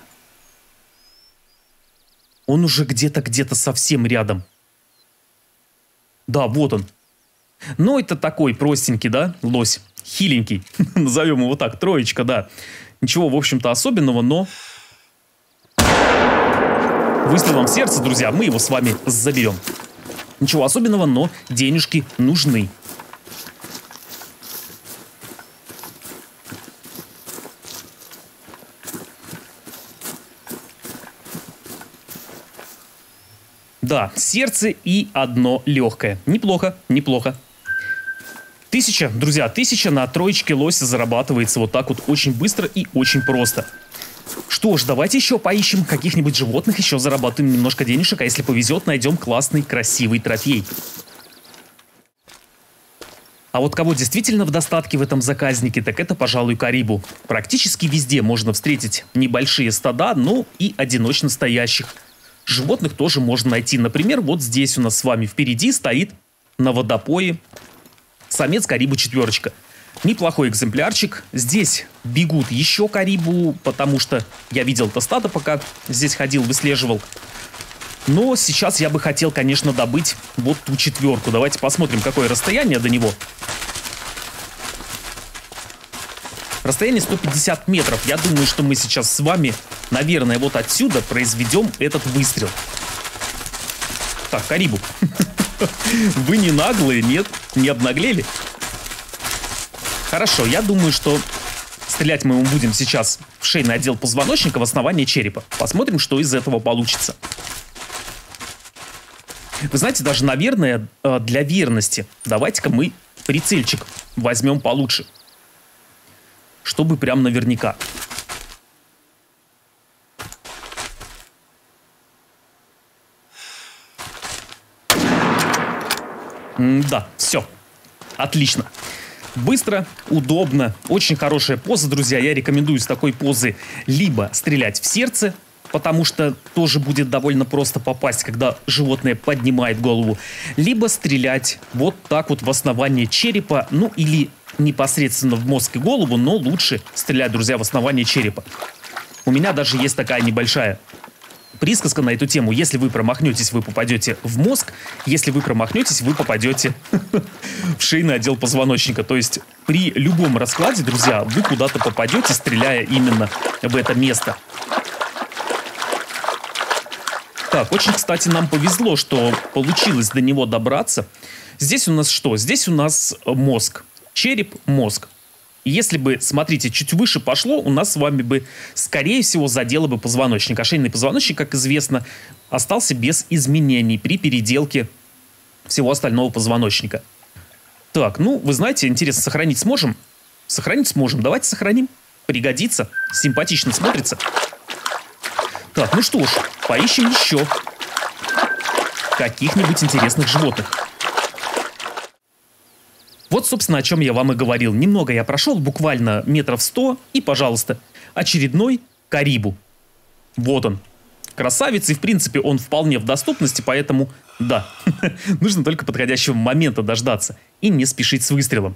Он уже где-то совсем рядом. Да, вот он. Но это такой простенький, да, лось. Хиленький. Назовем его так, троечка, да. Ничего, в общем-то, особенного, но... Выстрелом в сердце, друзья, мы его с вами заберем. Ничего особенного, но денежки нужны. Да, сердце и одно легкое. Неплохо, неплохо. 1000, друзья, 1000 на троечке лося зарабатывается вот так вот очень быстро и очень просто. Что ж, давайте еще поищем каких-нибудь животных, еще заработаем немножко денежек, а если повезет, найдем классный, красивый трофей. А вот кого действительно в достатке в этом заказнике, так это, пожалуй, карибу. Практически везде можно встретить небольшие стада, но и одиночно стоящих. Животных тоже можно найти. Например, вот здесь у нас с вами впереди стоит на водопое самец карибу 4. Неплохой экземплярчик. Здесь бегут еще карибу, потому что я видел это стадо, пока здесь ходил, выслеживал. Но сейчас я бы хотел, конечно, добыть вот ту 4. Давайте посмотрим, какое расстояние до него. Расстояние 150 метров. Я думаю, что мы сейчас с вами, наверное, вот отсюда произведем этот выстрел. Так, Карибу. Вы не наглые, нет? Не обнаглели? Хорошо, я думаю, что стрелять мы будем сейчас в шейный отдел позвоночника, в основании черепа. Посмотрим, что из этого получится. Вы знаете, даже, наверное, для верности давайте-ка мы прицельчик возьмем получше. Чтобы прям наверняка. Да, все. Отлично. Быстро, удобно, очень хорошая поза, друзья. Я рекомендую с такой позы либо стрелять в сердце, потому что тоже будет довольно просто попасть, когда животное поднимает голову, либо стрелять вот так вот в основание черепа, ну или непосредственно в мозг и голову, но лучше стрелять, друзья, в основание черепа. У меня даже есть такая небольшая присказка на эту тему. Если вы промахнетесь, вы попадете в мозг. Если вы промахнетесь, вы попадете в шейный отдел позвоночника. То есть при любом раскладе, друзья, вы куда-то попадете, стреляя именно в это место. Так, очень, кстати, нам повезло, что получилось до него добраться. Здесь у нас что? Здесь у нас мозг. Череп, мозг. И если бы, смотрите, чуть выше пошло, у нас с вами бы, скорее всего, задело бы позвоночник. А шейный позвоночник, как известно, остался без изменений при переделке всего остального позвоночника. Так, ну, вы знаете, интересно, сохранить сможем? Сохранить сможем. Давайте сохраним. Пригодится. Симпатично смотрится. Так, ну что ж, поищем еще каких-нибудь интересных животных. Вот, собственно, о чем я вам и говорил. Немного я прошел, буквально метров 100, и, пожалуйста, очередной Карибу. Вот он. Красавец, и, в принципе, он вполне в доступности, поэтому, да, нужно только подходящего момента дождаться и не спешить с выстрелом.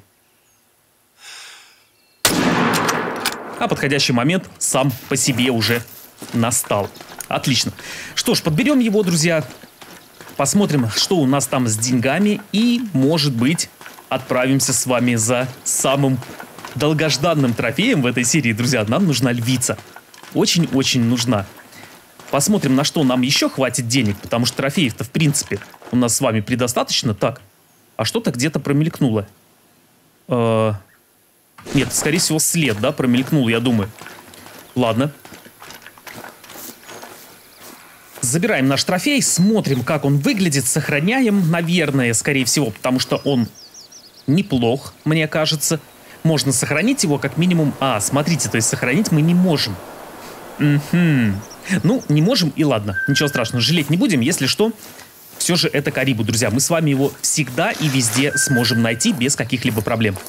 А подходящий момент сам по себе уже настал. Отлично. Что ж, подберем его, друзья. Посмотрим, что у нас там с деньгами, и, может быть, отправимся с вами за самым долгожданным трофеем в этой серии, друзья. Нам нужна львица. Очень-очень нужна. Посмотрим, на что нам еще хватит денег, потому что трофеев-то, в принципе, у нас с вами предостаточно. Так, а что-то где-то промелькнуло. Нет, скорее всего, след, да, промелькнул, я думаю. Ладно. Забираем наш трофей, смотрим, как он выглядит, сохраняем, наверное, скорее всего, потому что он неплох, мне кажется. Можно сохранить его как минимум... А, смотрите, то есть сохранить мы не можем. Ну, не можем, и ладно. Ничего страшного, жалеть не будем. Если что, все же это Карибу, друзья. Мы с вами его всегда и везде сможем найти без каких-либо проблем.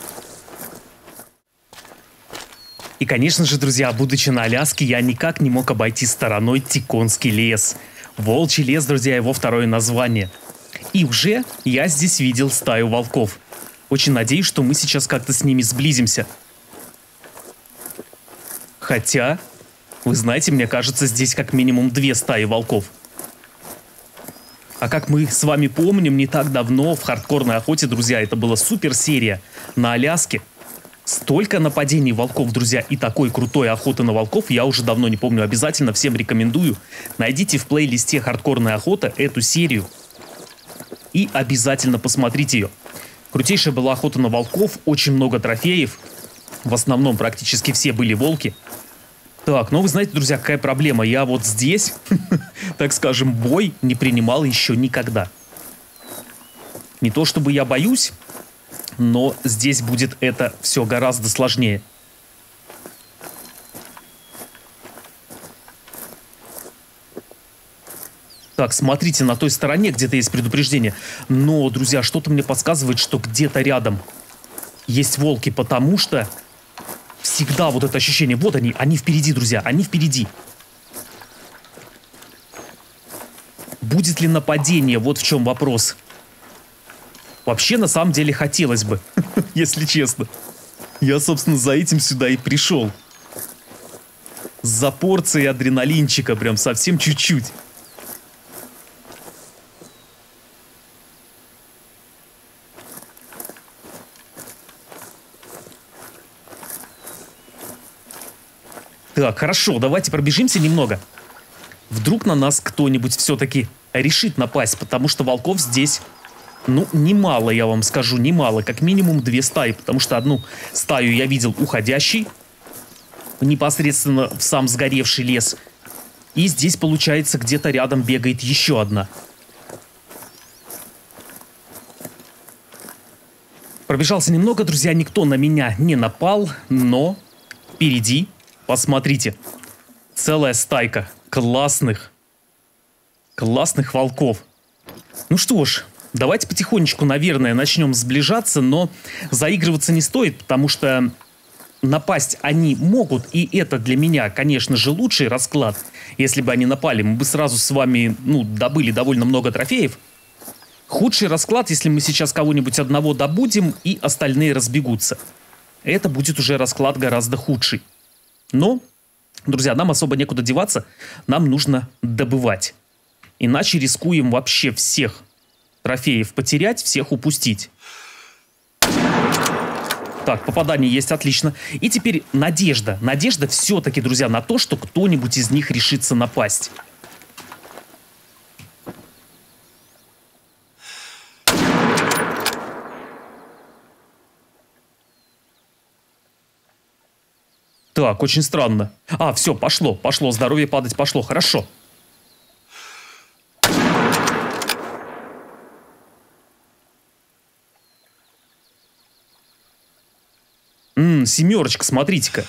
И, конечно же, друзья, будучи на Аляске, я никак не мог обойти стороной Тиконский лес. Волчий лес, друзья, его второе название. И уже я здесь видел стаю волков. Очень надеюсь, что мы сейчас как-то с ними сблизимся. Хотя, вы знаете, мне кажется, здесь как минимум 2 стаи волков. А как мы с вами помним, не так давно в хардкорной охоте, друзья, это была супер серия на Аляске. Столько нападений волков, друзья, и такой крутой охоты на волков я уже давно не помню. Обязательно всем рекомендую. Найдите в плейлисте «Хардкорная охота» эту серию и обязательно посмотрите ее. Крутейшая была охота на волков, очень много трофеев. В основном практически все были волки. Так, ну вы знаете, друзья, какая проблема. Я вот здесь, так скажем, бой не принимал еще никогда. Не то чтобы я боюсь, но здесь будет это все гораздо сложнее. Так, смотрите, на той стороне где-то есть предупреждение. Но, друзья, что-то мне подсказывает, что где-то рядом есть волки, потому что всегда вот это ощущение. Вот они впереди, друзья, они впереди. Будет ли нападение? Вот в чем вопрос. Вообще, на самом деле, хотелось бы, если честно. Я, собственно, за этим сюда и пришел. За порцией адреналинчика, прям совсем чуть-чуть. Так, хорошо, давайте пробежимся немного. Вдруг на нас кто-нибудь все-таки решит напасть, потому что волков здесь, ну, немало, я вам скажу, немало. Как минимум 2 стаи, потому что одну стаю я видел уходящей непосредственно в сам сгоревший лес. И здесь, получается, где-то рядом бегает еще одна. Пробежался немного, друзья, никто на меня не напал, но впереди, посмотрите, целая стайка классных волков. Ну что ж, давайте потихонечку, наверное, начнем сближаться, но заигрываться не стоит, потому что напасть они могут, и это для меня, конечно же, лучший расклад. Если бы они напали, мы бы сразу с вами, ну, добыли довольно много трофеев. Худший расклад, если мы сейчас кого-нибудь одного добудем, и остальные разбегутся. Это будет уже расклад гораздо худший. Но, друзья, нам особо некуда деваться, нам нужно добывать. Иначе рискуем вообще всех трофеев потерять, всех упустить. Так, попадание есть, отлично. И теперь надежда. Надежда все-таки, друзья, на то, что кто-нибудь из них решится напасть. Так, очень странно. А, все, пошло, здоровье падать пошло, хорошо. Семерочка, смотрите-ка.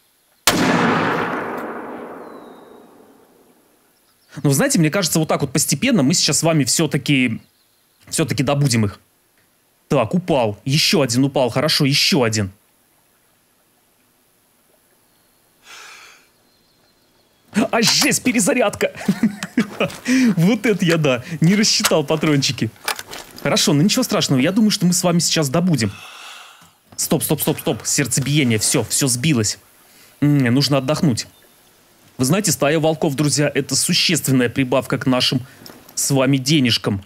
Ну, знаете, мне кажется, вот так вот постепенно мы сейчас с вами все-таки добудем их. Так, упал. Еще один упал, хорошо, еще один. А, жесть, перезарядка. Вот это я, да, не рассчитал патрончики. Хорошо, ну ничего страшного, я думаю, что мы с вами сейчас добудем. Стоп, сердцебиение, все сбилось. Нужно отдохнуть. Вы знаете, стая волков, друзья, это существенная прибавка к нашим с вами денежкам.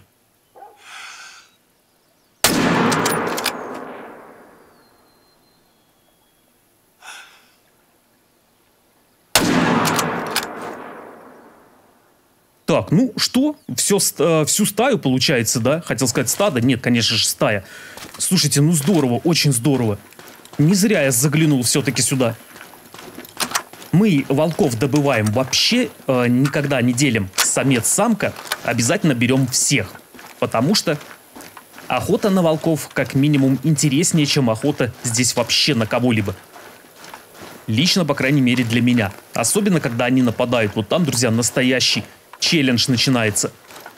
Так, ну что? Всю стаю получается, да? Хотел сказать стадо. Нет, конечно же, стая. Слушайте, ну здорово, очень здорово. Не зря я заглянул все-таки сюда. Мы волков добываем вообще никогда не делим самец-самка. Обязательно берем всех. Потому что охота на волков как минимум интереснее, чем охота здесь вообще на кого-либо. Лично, по крайней мере, для меня. Особенно, когда они нападают. Вот там, друзья, настоящий челлендж начинается.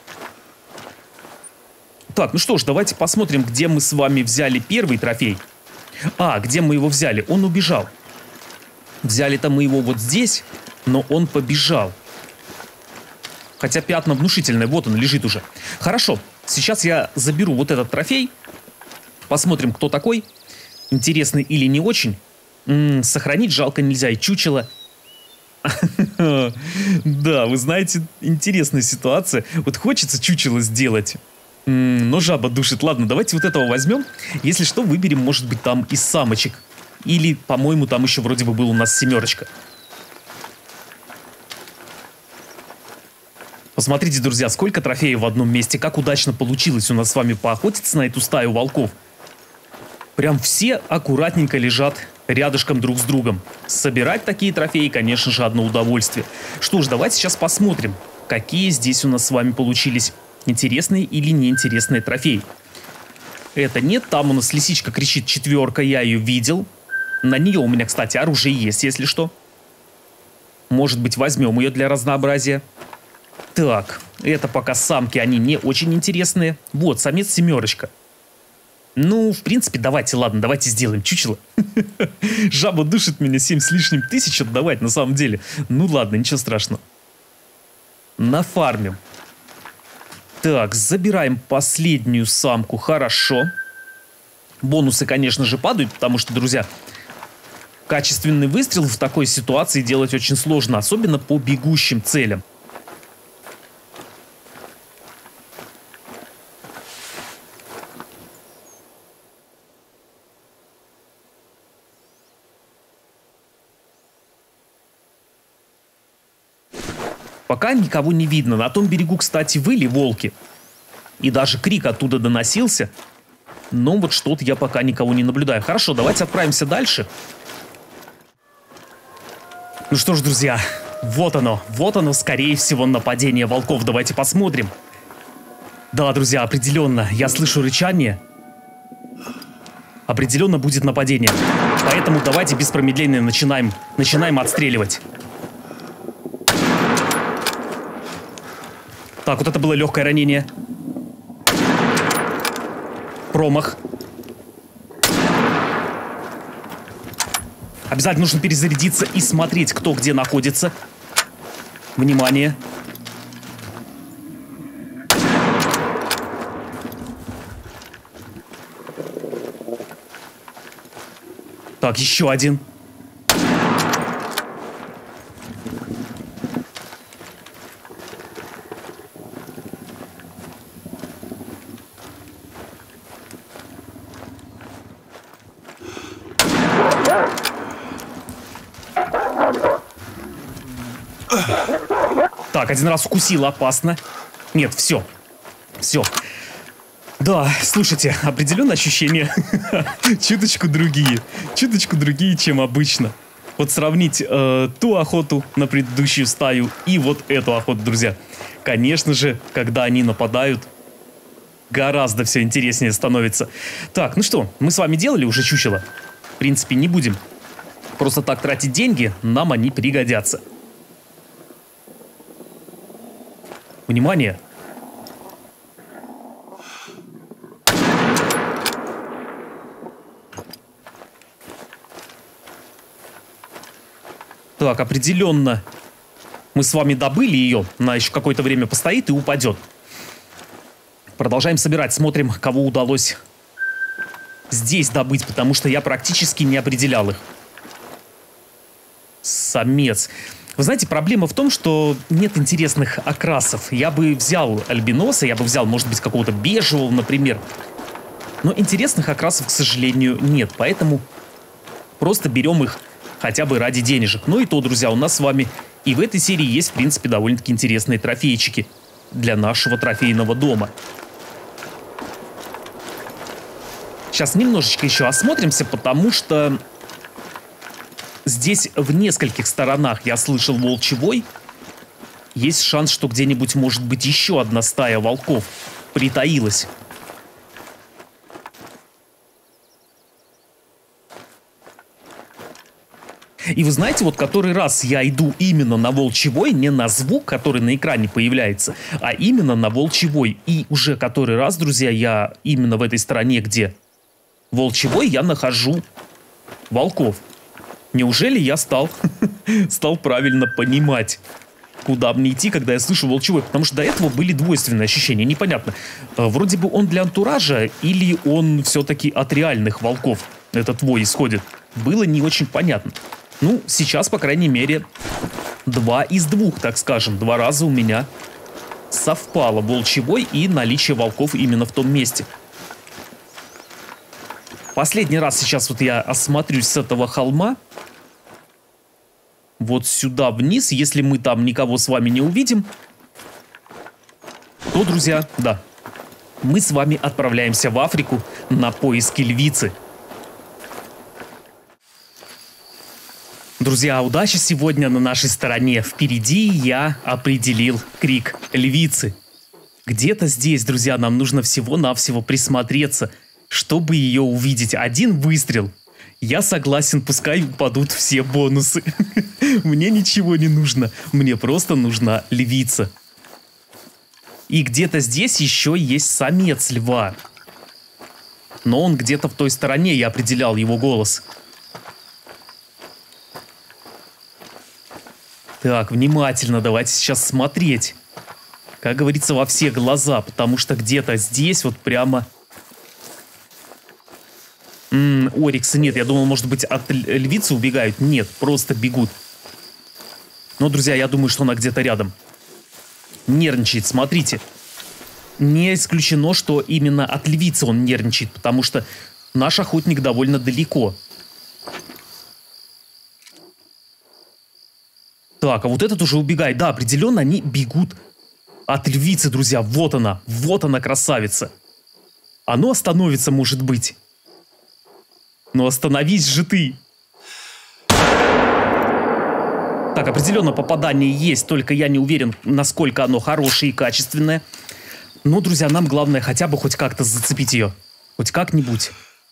Так, ну что ж, давайте посмотрим, где мы с вами взяли первый трофей. А, где мы его взяли? Он убежал. Взяли-то мы его вот здесь, но он побежал. Хотя пятна внушительные, вот он лежит уже. Хорошо, сейчас я заберу вот этот трофей. Посмотрим, кто такой. Интересный или не очень. Сохранить жалко нельзя, и чучело. Да, вы знаете, интересная ситуация. Вот хочется чучело сделать, но жаба душит. Ладно, давайте вот этого возьмем. Если что, выберем, может быть, там из самочек. Или, по-моему, там еще вроде бы был у нас семерочка. Посмотрите, друзья, сколько трофеев в одном месте. Как удачно получилось у нас с вами поохотиться на эту стаю волков. Прям все аккуратненько лежат рядышком друг с другом. Собирать такие трофеи, конечно же, одно удовольствие. Что ж, давайте сейчас посмотрим, какие здесь у нас с вами получились интересные или неинтересные трофеи. Это нет, там у нас лисичка кричит четверка, я ее видел. На нее у меня, кстати, оружие есть, если что. Может быть, возьмем ее для разнообразия. Так, это пока самки, они не очень интересные. Вот, самец семерочка. Ну, в принципе, давайте, ладно, давайте сделаем чучело. Жаба душит меня 7 с лишним тысяч отдавать, на самом деле. Ну ладно, ничего страшного. Нафармим. Так, забираем последнюю самку, хорошо. Бонусы, конечно же, падают, потому что, друзья, качественный выстрел в такой ситуации делать очень сложно, особенно по бегущим целям. Пока никого не видно. На том берегу, кстати, выли волки. И даже крик оттуда доносился. Но вот что-то я пока никого не наблюдаю. Хорошо, давайте отправимся дальше. Ну что ж, друзья, вот оно, скорее всего, нападение волков. Давайте посмотрим. Да, друзья, определенно, я слышу рычание. Определенно будет нападение. Поэтому давайте без промедления начинаем отстреливать. Так, вот это было легкое ранение. Промах. Обязательно нужно перезарядиться и смотреть, кто где находится. Внимание. Так, еще один. Так, один раз укусил, опасно. Нет, все. Все. Да, слушайте, определенные ощущения чуточку другие, чем обычно. Вот сравнить ту охоту на предыдущую стаю и вот эту охоту, друзья. Конечно же, когда они нападают, гораздо все интереснее становится. Так, ну что, мы с вами делали уже чучело. В принципе, не будем просто так тратить деньги, нам они пригодятся. Внимание! Так, определенно мы с вами добыли ее. Она еще какое-то время постоит и упадет. Продолжаем собирать. Смотрим, кого удалось здесь добыть, потому что я практически не определял их. Самец. Вы знаете, проблема в том, что нет интересных окрасов. Я бы взял альбиноса, я бы взял, может быть, какого-то бежевого, например. Но интересных окрасов, к сожалению, нет. Поэтому просто берем их хотя бы ради денежек. Ну и то, друзья, у нас с вами и в этой серии есть, в принципе, довольно-таки интересные трофейчики для нашего трофейного дома. Сейчас немножечко еще осмотримся, потому что здесь в нескольких сторонах я слышал волчий вой. Есть шанс, что где-нибудь может быть еще одна стая волков притаилась. И вы знаете, вот который раз я иду именно на волчий вой, не на звук, который на экране появляется, а именно на волчий вой. И уже который раз, друзья, я именно в этой стороне, где волчий вой, я нахожу волков. Неужели я стал правильно понимать, куда мне идти, когда я слышу волчий вой? Потому что до этого были двойственные ощущения, непонятно. Вроде бы он для антуража или он все-таки от реальных волков этот вой исходит. Было не очень понятно. Ну, сейчас, по крайней мере, 2 из 2, так скажем. 2 раза у меня совпало волчий вой и наличие волков именно в том месте. Последний раз сейчас вот я осмотрюсь с этого холма. Вот сюда вниз. Если мы там никого с вами не увидим, то, друзья, да, мы с вами отправляемся в Африку на поиски львицы. Друзья, удача сегодня на нашей стороне. Впереди я определил крик львицы. Где-то здесь, друзья, нам нужно всего-навсего присмотреться, чтобы ее увидеть. Один выстрел. Я согласен, пускай упадут все бонусы. Мне ничего не нужно. Мне просто нужна львица. И где-то здесь еще есть самец льва. Но он где-то в той стороне, я определял его голос. Так, внимательно давайте сейчас смотреть. Как говорится, во все глаза, потому что где-то здесь вот прямо... Орикса нет, я думал, может быть, от львицы убегают. Нет, просто бегут. Но, друзья, я думаю, что она где-то рядом. Нервничает, смотрите. Не исключено, что именно от львицы он нервничает, потому что наш охотник довольно далеко. Так, а вот этот уже убегает. Да, определенно они бегут от львицы, друзья. Вот она, красавица. Оно остановится, может быть. Но остановись же ты. Так, определенно попадание есть, только я не уверен, насколько оно хорошее и качественное. Но, друзья, нам главное хотя бы хоть как-то зацепить ее. Хоть как-нибудь.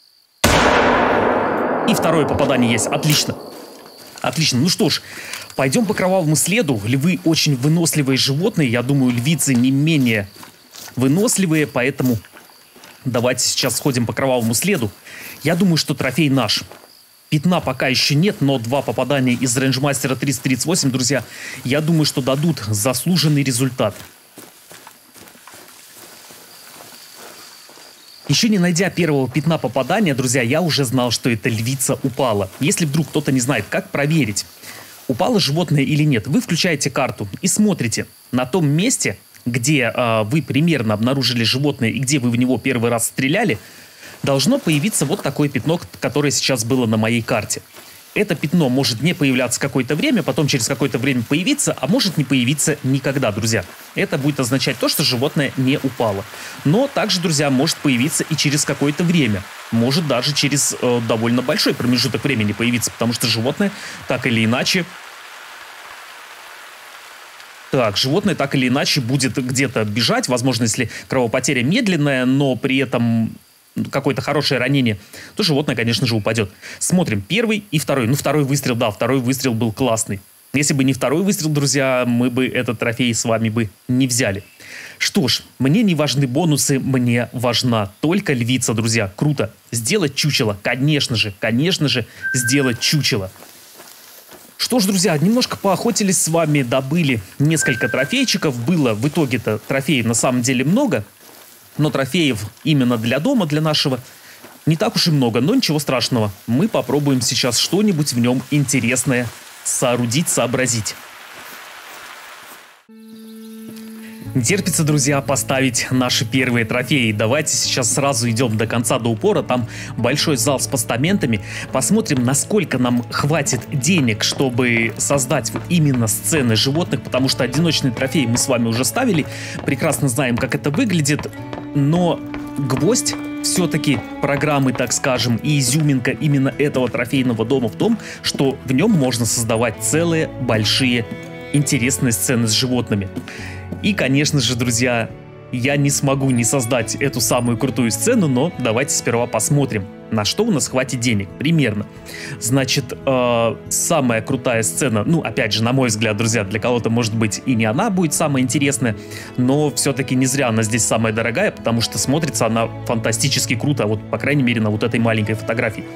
И второе попадание есть. Отлично. Отлично. Ну что ж, пойдем по кровавому следу. Львы очень выносливые животные. Я думаю, львицы не менее выносливые, поэтому давайте сейчас сходим по кровавому следу. Я думаю, что трофей наш. Пятна пока еще нет, но 2 попадания из рейнджмастера 338, друзья, я думаю, что дадут заслуженный результат. Еще не найдя первого пятна попадания, друзья, я уже знал, что эта львица упала. Если вдруг кто-то не знает, как проверить, упало животное или нет, вы включаете карту и смотрите на том месте, где вы примерно обнаружили животное и где вы в него первый раз стреляли, должно появиться вот такое пятно, которое сейчас было на моей карте. Это пятно может не появляться какое-то время, потом через какое-то время появиться, а может не появиться никогда, друзья. Это будет означать то, что животное не упало. Но также, друзья, может появиться и через какое-то время. Может даже через довольно большой промежуток времени появиться, потому что животное так или иначе... Так, животное так или иначе будет где-то бежать, возможно, если кровопотеря медленная, но при этом какое-то хорошее ранение, то животное, конечно же, упадет. Смотрим первый и второй. Ну, второй выстрел, да, второй выстрел был классный. Если бы не второй выстрел, друзья, мы бы этот трофей с вами бы не взяли. Что ж, мне не важны бонусы, мне важна только львица, друзья. Круто. Сделать чучело, конечно же, сделать чучело. Что ж, друзья, немножко поохотились с вами, добыли несколько трофейчиков. Было в итоге-то трофеев на самом деле много. Но трофеев именно для дома, для нашего, не так уж и много. Но ничего страшного. Мы попробуем сейчас что-нибудь в нем интересное соорудить, сообразить. Не терпится, друзья, поставить наши первые трофеи. Давайте сейчас сразу идем до конца, до упора. Там большой зал с постаментами. Посмотрим, насколько нам хватит денег, чтобы создать именно сцены животных. Потому что одиночный трофей мы с вами уже ставили. Прекрасно знаем, как это выглядит. Но гвоздь все-таки программы, так скажем, и изюминка именно этого трофейного дома в том, что в нем можно создавать целые большие интересные сцены с животными. И, конечно же, друзья, я не смогу не создать эту самую крутую сцену, но давайте сперва посмотрим, на что у нас хватит денег. Примерно. Значит, самая крутая сцена, ну, опять же, на мой взгляд, друзья, для кого-то, может быть, и не она будет самая интересная, но все-таки не зря она здесь самая дорогая, потому что смотрится она фантастически круто, вот, по крайней мере, на вот этой маленькой фотографии.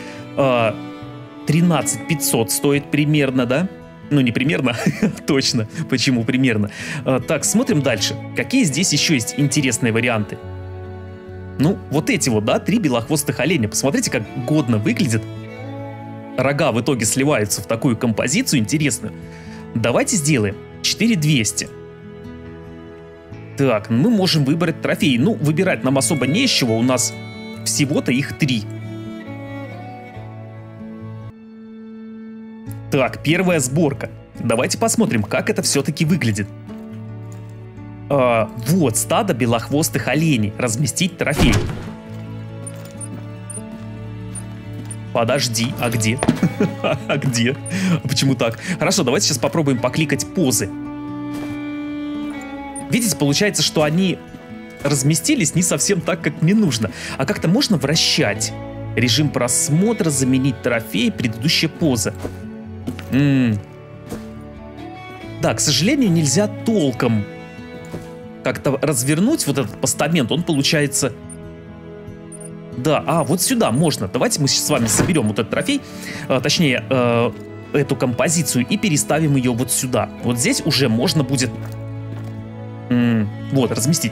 13 500 стоит примерно, да? Ну, не примерно, точно. Почему примерно? Так, смотрим дальше. Какие здесь еще есть интересные варианты? Ну, вот эти вот, да, 3 белохвостых оленя. Посмотрите, как годно выглядит. Рога в итоге сливаются в такую композицию интересную. Давайте сделаем 4200. Так, мы можем выбрать трофеи. Ну, выбирать нам особо не из чего. У нас всего-то их 3. Так, первая сборка. Давайте посмотрим, как это все-таки выглядит. Вот, стадо белохвостых оленей. Разместить трофей. Подожди, а где? А где? Почему так? Хорошо, давайте сейчас попробуем покликать позы. Видите, получается, что они разместились не совсем так, как мне нужно. А как-то можно вращать. Режим просмотра, заменить трофей, предыдущая поза. Да, к сожалению, нельзя толком как-то развернуть вот этот постамент. Он получается... Да, вот сюда можно. Давайте мы сейчас с вами соберем вот этот трофей, точнее, эту композицию и переставим ее вот сюда. Вот здесь уже можно будет... вот, разместить.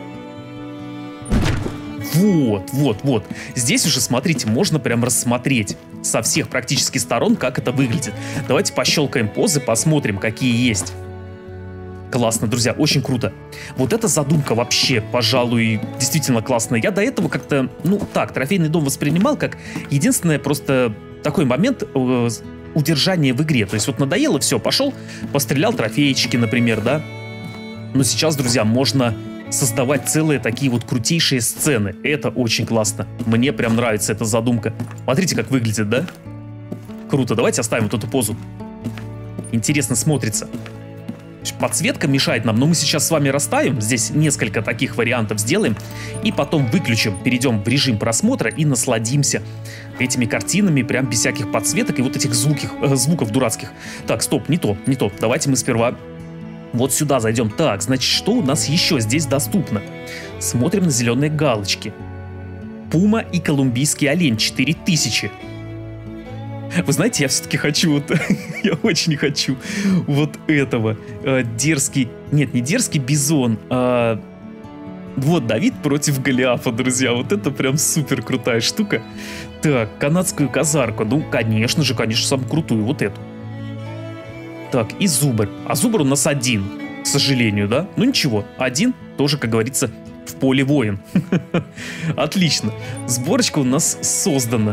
Вот. Здесь уже, смотрите, можно прям рассмотреть со всех практически сторон, как это выглядит. Давайте пощелкаем позы, посмотрим, какие есть. Классно, друзья, очень круто. Вот эта задумка вообще, пожалуй, действительно классная. Я до этого как-то, ну так, трофейный дом воспринимал как единственное просто такой момент, удержание в игре. То есть вот надоело, все, пошел, пострелял трофейчики, например, да. Но сейчас, друзья, можно создавать целые такие вот крутейшие сцены. Это очень классно. Мне прям нравится эта задумка. Смотрите, как выглядит, да? Круто. Давайте оставим вот эту позу. Интересно смотрится. Подсветка мешает нам, но мы сейчас с вами расставим. Здесь несколько таких вариантов сделаем. И потом выключим, перейдем в режим просмотра и насладимся этими картинами прям без всяких подсветок и вот этих звуков дурацких. Так, стоп, не то, не то. Давайте мы сперва вот сюда зайдем. Так, значит, что у нас еще здесь доступно? Смотрим на зеленые галочки. Пума и колумбийский олень 4000. Вы знаете, я все-таки хочу вот... я очень хочу вот этого. Дерзкий... Нет, не дерзкий бизон, а... Вот Давид против Голиафа, друзья. Вот это прям супер крутая штука. Так, канадскую казарку. Ну, конечно же, самую крутую. Вот эту. Так, и зубр. А зубр у нас один, к сожалению, да? Ну ничего, один тоже, как говорится, в поле воин. Отлично. Сборочка у нас создана.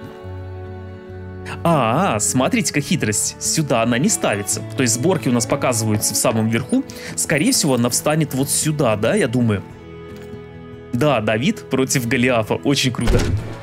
Смотрите-ка хитрость. Сюда она не ставится. То есть сборки у нас показываются в самом верху. Скорее всего, она встанет вот сюда, да, я думаю. Да, Давид против Голиафа. Очень круто.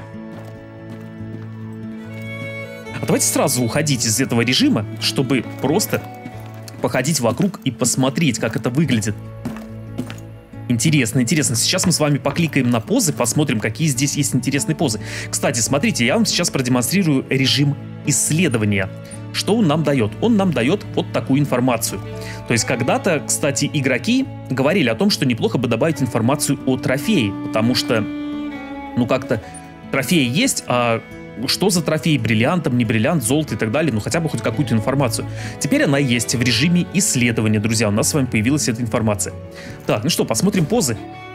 А давайте сразу уходить из этого режима, чтобы просто походить вокруг и посмотреть, как это выглядит. Интересно, интересно. Сейчас мы с вами покликаем на позы, посмотрим, какие здесь есть интересные позы. Кстати, смотрите, я вам сейчас продемонстрирую режим исследования. Что он нам дает? Он нам дает вот такую информацию. То есть когда-то, кстати, игроки говорили о том, что неплохо бы добавить информацию о трофее, потому что, ну как-то, трофеи есть, а что за трофей, бриллиантом, не бриллиант, золото и так далее, ну хотя бы хоть какую-то информацию. Теперь она есть в режиме исследования, друзья, у нас с вами появилась эта информация. Так, ну что, посмотрим позы.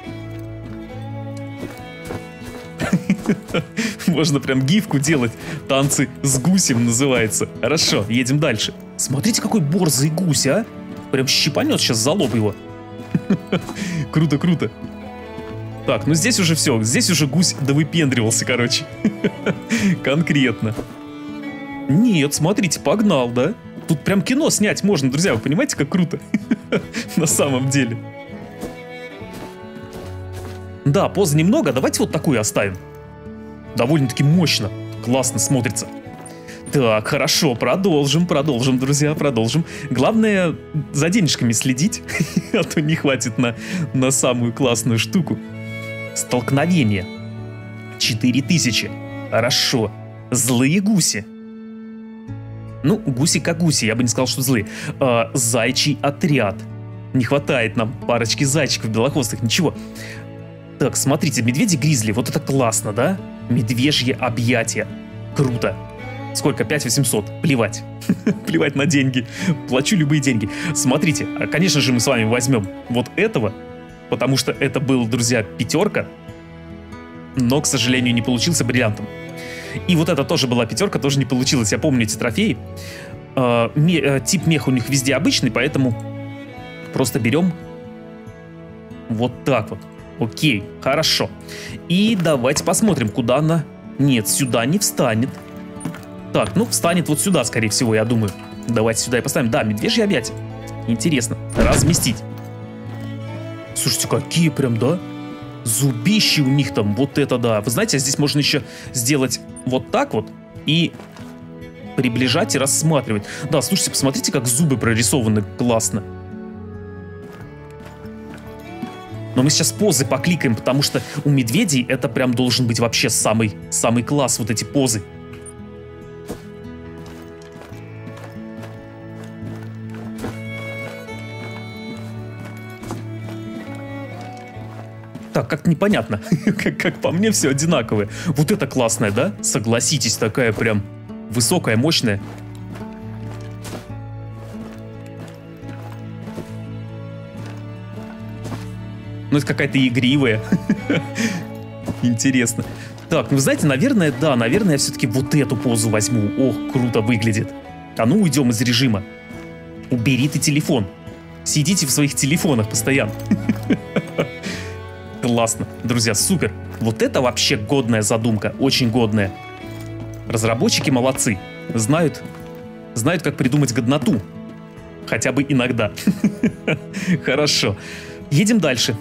Можно прям гифку делать, танцы с гусем называется. Хорошо, едем дальше. Смотрите, какой борзый гусь, а? Прям щипанет сейчас за лоб его. Круто, круто. Так, ну здесь уже все, здесь уже гусь довыпендривался, короче. Конкретно. Нет, смотрите, погнал, да? Тут прям кино снять можно, друзья, вы понимаете, как круто? На самом деле. Да, позы немного, давайте вот такую оставим. Довольно-таки мощно, классно смотрится. Так, хорошо, продолжим, друзья, продолжим. Главное, за денежками следить, а то не хватит на самую классную штуку. Столкновение. 4000. Хорошо. Злые гуси. Ну, гуси как гуси, я бы не сказал, что злые. Зайчий отряд. Не хватает нам парочки зайчиков белохвостых, ничего. Так, смотрите, медведи-гризли, вот это классно, да? Медвежье объятие. Круто. Сколько? 5800. Плевать. Плевать на деньги. Плачу любые деньги. Смотрите, конечно же мы с вами возьмем вот этого, потому что это был, друзья, 5, но, к сожалению, не получился бриллиантом. И вот это тоже была 5, тоже не получилось. Я помню эти трофеи. Тип меха у них везде обычный, поэтому просто берем вот так вот. Окей, хорошо. И давайте посмотрим, куда она... Нет, сюда не встанет. Так, ну встанет вот сюда, скорее всего, я думаю. Давайте сюда и поставим. Да, медвежье объятие. Интересно. Разместить. Слушайте, какие прям, да? Зубищи у них там, вот это да. Вы знаете, здесь можно еще сделать вот так вот и приближать и рассматривать. Да, слушайте, посмотрите, как зубы прорисованы классно. Но мы сейчас позы покликаем, потому что у медведей это прям должен быть вообще самый класс, вот эти позы. Так, как-то непонятно. Как по мне, все одинаковое. Вот это классная, да? Согласитесь, такая прям высокая, мощная. Ну, это какая-то игривая. Интересно. Так, ну, знаете, наверное, да, наверное, я все-таки вот эту позу возьму. Ох, круто выглядит. А ну, уйдем из режима. Убери ты телефон. Сидите в своих телефонах постоянно. Классно, друзья, супер. Вот это вообще годная задумка, очень годная. Разработчики молодцы, знают, знают, как придумать годноту. Хотя бы иногда. Хорошо. Едем дальше.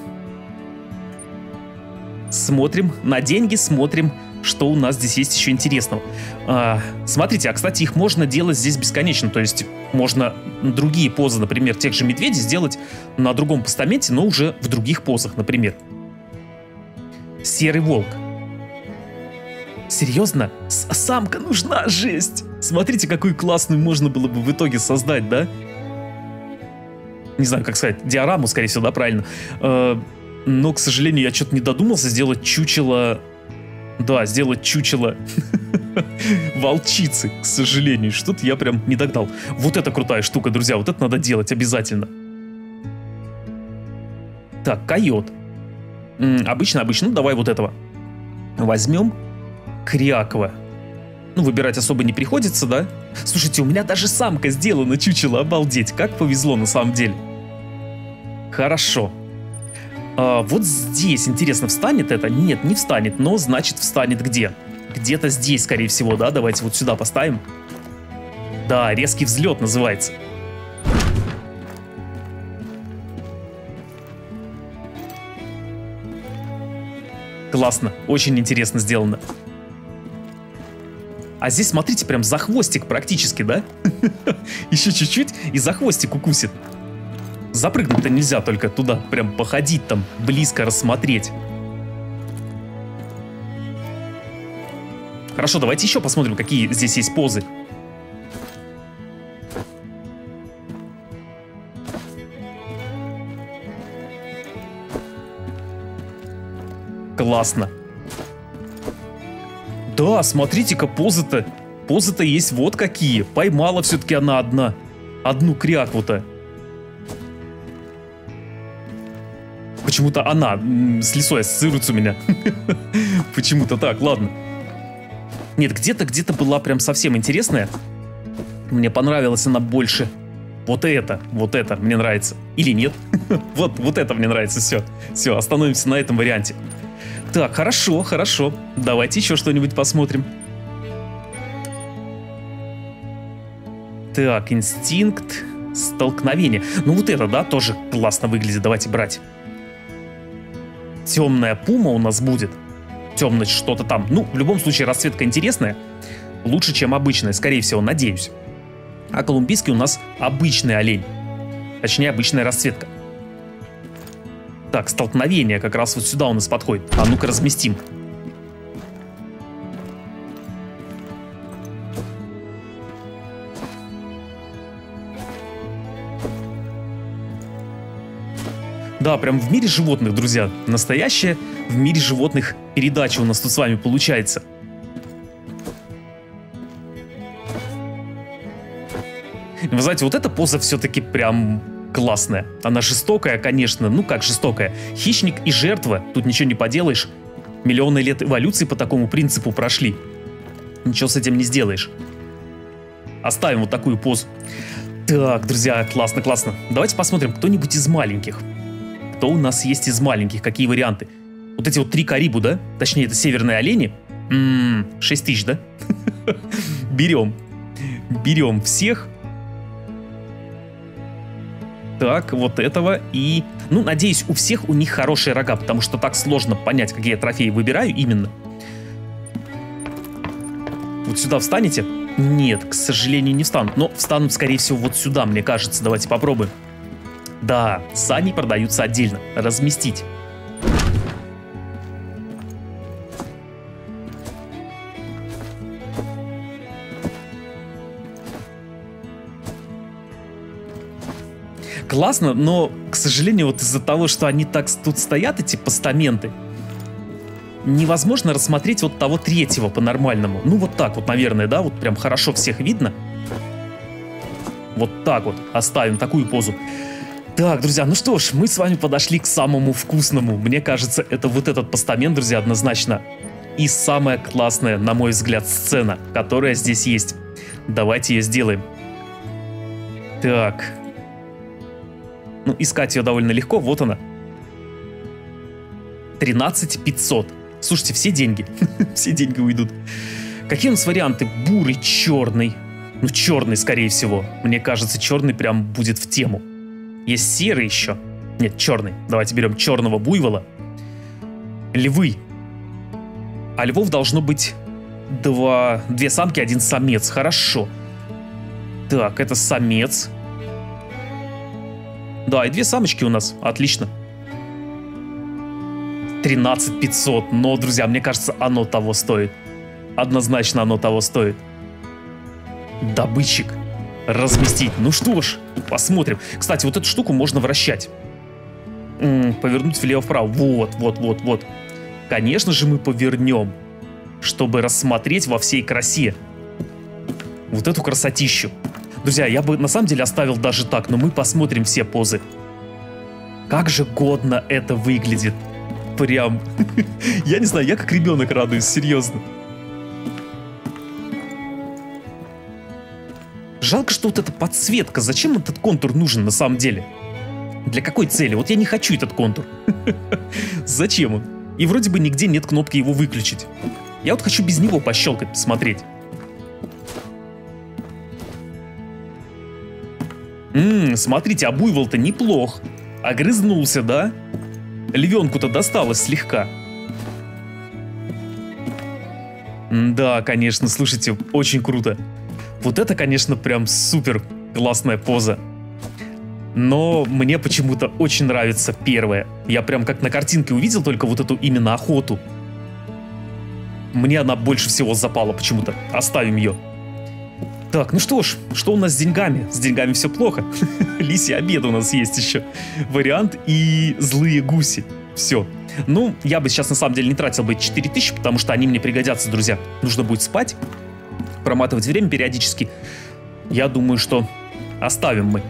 Смотрим на деньги, смотрим, что у нас здесь есть еще интересного. Смотрите, кстати, их можно делать здесь бесконечно. То есть можно другие позы, например, тех же медведей сделать на другом постаменте, но уже в других позах, например. Серый волк. Серьезно? Самка нужна, жесть! Смотрите, какую классную можно было бы в итоге создать, да? Не знаю, как сказать, диораму, скорее всего, да, правильно. Но, к сожалению, я что-то не додумался сделать чучело... Да, сделать чучело волчицы, к сожалению. Что-то я прям не догнал. Вот это крутая штука, друзья, вот это надо делать обязательно. Так, койот. Обычно, ну давай вот этого. Возьмем Крякова. Ну, выбирать особо не приходится, да? Слушайте, у меня даже самка сделана чучело, обалдеть. Как повезло на самом деле. Хорошо. Вот здесь, интересно, встанет это? Нет, не встанет, но значит встанет где? Где-то здесь, скорее всего, да? Давайте вот сюда поставим. Да, резкий взлет называется. Классно, очень интересно сделано. А здесь, смотрите, прям за хвостик практически, да? Еще чуть-чуть и за хвостик укусит. Запрыгнуть-то нельзя, только туда прям походить там, близко рассмотреть. Хорошо, давайте еще посмотрим, какие здесь есть позы. Классно. Да, смотрите-ка, позы-то. Позы-то есть вот какие. Поймала все-таки она одну крякву-то. Почему-то она с лисой ассоциируется у меня. Почему-то так, ладно. Нет, где-то была прям совсем интересная. Мне понравилась она больше. Вот это мне нравится. Или нет? Вот это мне нравится, все, остановимся на этом варианте. Так, хорошо. Давайте еще что-нибудь посмотрим. Так, инстинкт, столкновение. Ну вот это, да, тоже классно выглядит. Давайте брать. Темная пума у нас будет. Темность что-то там. Ну, в любом случае, расцветка интересная. Лучше, чем обычная, скорее всего, надеюсь. А колумбийский у нас обычный олень. Точнее, обычная расцветка. Так, столкновение как раз вот сюда у нас подходит. А ну-ка разместим. Да, прям в мире животных, друзья. Настоящая в мире животных передача у нас тут с вами получается. Вы знаете, вот эта поза все-таки прям классная. Она жестокая, конечно. Ну как жестокая? Хищник и жертва. Тут ничего не поделаешь. Миллионы лет эволюции по такому принципу прошли. Ничего с этим не сделаешь. Оставим вот такую позу. Так, друзья, классно. Давайте посмотрим кто-нибудь из маленьких. Кто у нас есть из маленьких? Какие варианты? Вот эти вот 3 карибу, да? Точнее, это северные олени. 6000, да? Берем всех. Так, вот этого и... Ну, надеюсь, у всех у них хорошие рога, потому что так сложно понять, какие я трофеи выбираю именно. Вот сюда встанете? Нет, к сожалению, не встанут. Но встанут, скорее всего, вот сюда, мне кажется. Давайте попробуем. Да, сани продаются отдельно. Разместить. Классно, но, к сожалению, вот из-за того, что они так тут стоят, эти постаменты, невозможно рассмотреть вот того третьего по-нормальному. Ну, вот так вот, наверное, да, вот прям хорошо всех видно. Вот так вот оставим такую позу. Так, друзья, ну что ж, мы с вами подошли к самому вкусному. Мне кажется, это вот этот постамент, друзья, однозначно. И самая классная, на мой взгляд, сцена, которая здесь есть. Давайте ее сделаем. Так. Ну, искать ее довольно легко, вот она. 13500. Слушайте, все деньги. Все деньги уйдут. Какие у нас варианты? Бурый, черный. Ну, черный, скорее всего. Мне кажется, черный прям будет в тему. Есть серый еще. Нет, черный. Давайте берем черного буйвола. Львы. А львов должно быть две самки, один самец. Хорошо. Так, это самец. Да, и две самочки у нас. Отлично. 13 500. Но, друзья, мне кажется, оно того стоит. Однозначно оно того стоит. Добытчик. Разместить. Ну что ж, посмотрим. Кстати, вот эту штуку можно вращать. Повернуть влево-вправо. Вот. Конечно же мы повернем, чтобы рассмотреть во всей красе вот эту красотищу. Друзья, я бы на самом деле оставил даже так, но мы посмотрим все позы. Как же годно это выглядит. Прям. Я не знаю, я как ребенок радуюсь, серьезно. Жалко, что вот эта подсветка. Зачем этот контур нужен на самом деле? Для какой цели? Вот я не хочу этот контур. Зачем он? И вроде бы нигде нет кнопки его выключить. Я вот хочу без него пощелкать, посмотреть. Смотрите, а буйвол-то неплох. Огрызнулся, да? Львенку-то досталось слегка. Да, конечно, слушайте, очень круто. Вот это, конечно, прям супер классная поза. Но мне почему-то очень нравится первая. Я прям как на картинке увидел только вот эту именно охоту. Мне она больше всего запала почему-то. Оставим ее. Так, ну что ж, что у нас с деньгами? С деньгами все плохо. Лисий обед у нас есть еще. Вариант и злые гуси. Все. Ну, я бы сейчас на самом деле не тратил бы 4000, потому что они мне пригодятся, друзья. Нужно будет спать, проматывать время периодически. Я думаю, что оставим мы.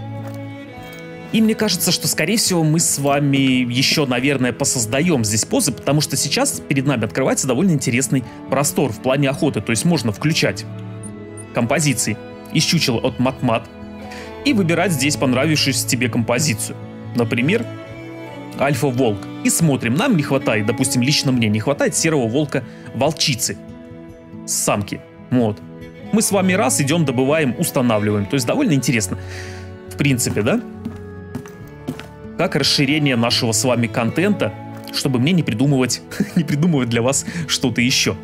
И мне кажется, что, скорее всего, мы с вами еще, наверное, посоздаем здесь позы, потому что сейчас перед нами открывается довольно интересный простор в плане охоты. То есть можно включать композиции из чучела от Матмат и выбирать здесь понравившуюся тебе композицию. Например, Альфа-волк. И смотрим, нам не хватает, допустим, лично мне не хватает серого волка-волчицы. Самки. Вот. Мы с вами раз идем, добываем, устанавливаем. То есть довольно интересно. В принципе, да? Как расширение нашего с вами контента, чтобы мне не придумывать для вас что-то еще.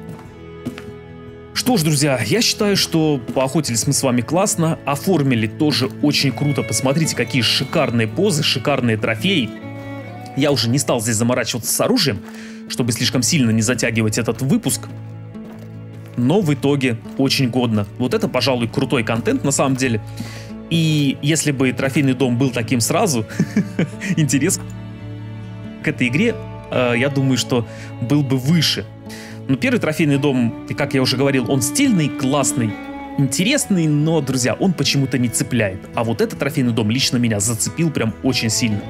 Что ж, друзья, я считаю, что поохотились мы с вами классно, оформили тоже очень круто. Посмотрите, какие шикарные позы, шикарные трофеи. Я уже не стал здесь заморачиваться с оружием, чтобы слишком сильно не затягивать этот выпуск. Но в итоге очень годно. Вот это, пожалуй, крутой контент на самом деле. И если бы трофейный дом был таким сразу, интерес к этой игре, я думаю, что был бы выше. Но первый трофейный дом, как я уже говорил, он стильный, классный, интересный, но, друзья, он почему-то не цепляет. А вот этот трофейный дом лично меня зацепил прям очень сильно.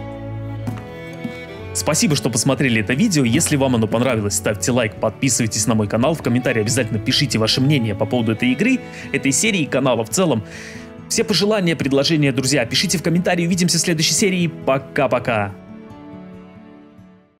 Спасибо, что посмотрели это видео. Если вам оно понравилось, ставьте лайк, подписывайтесь на мой канал. В комментарии обязательно пишите ваше мнение по поводу этой игры, этой серии, канала в целом. Все пожелания, предложения, друзья, пишите в комментарии. Увидимся в следующей серии. Пока-пока.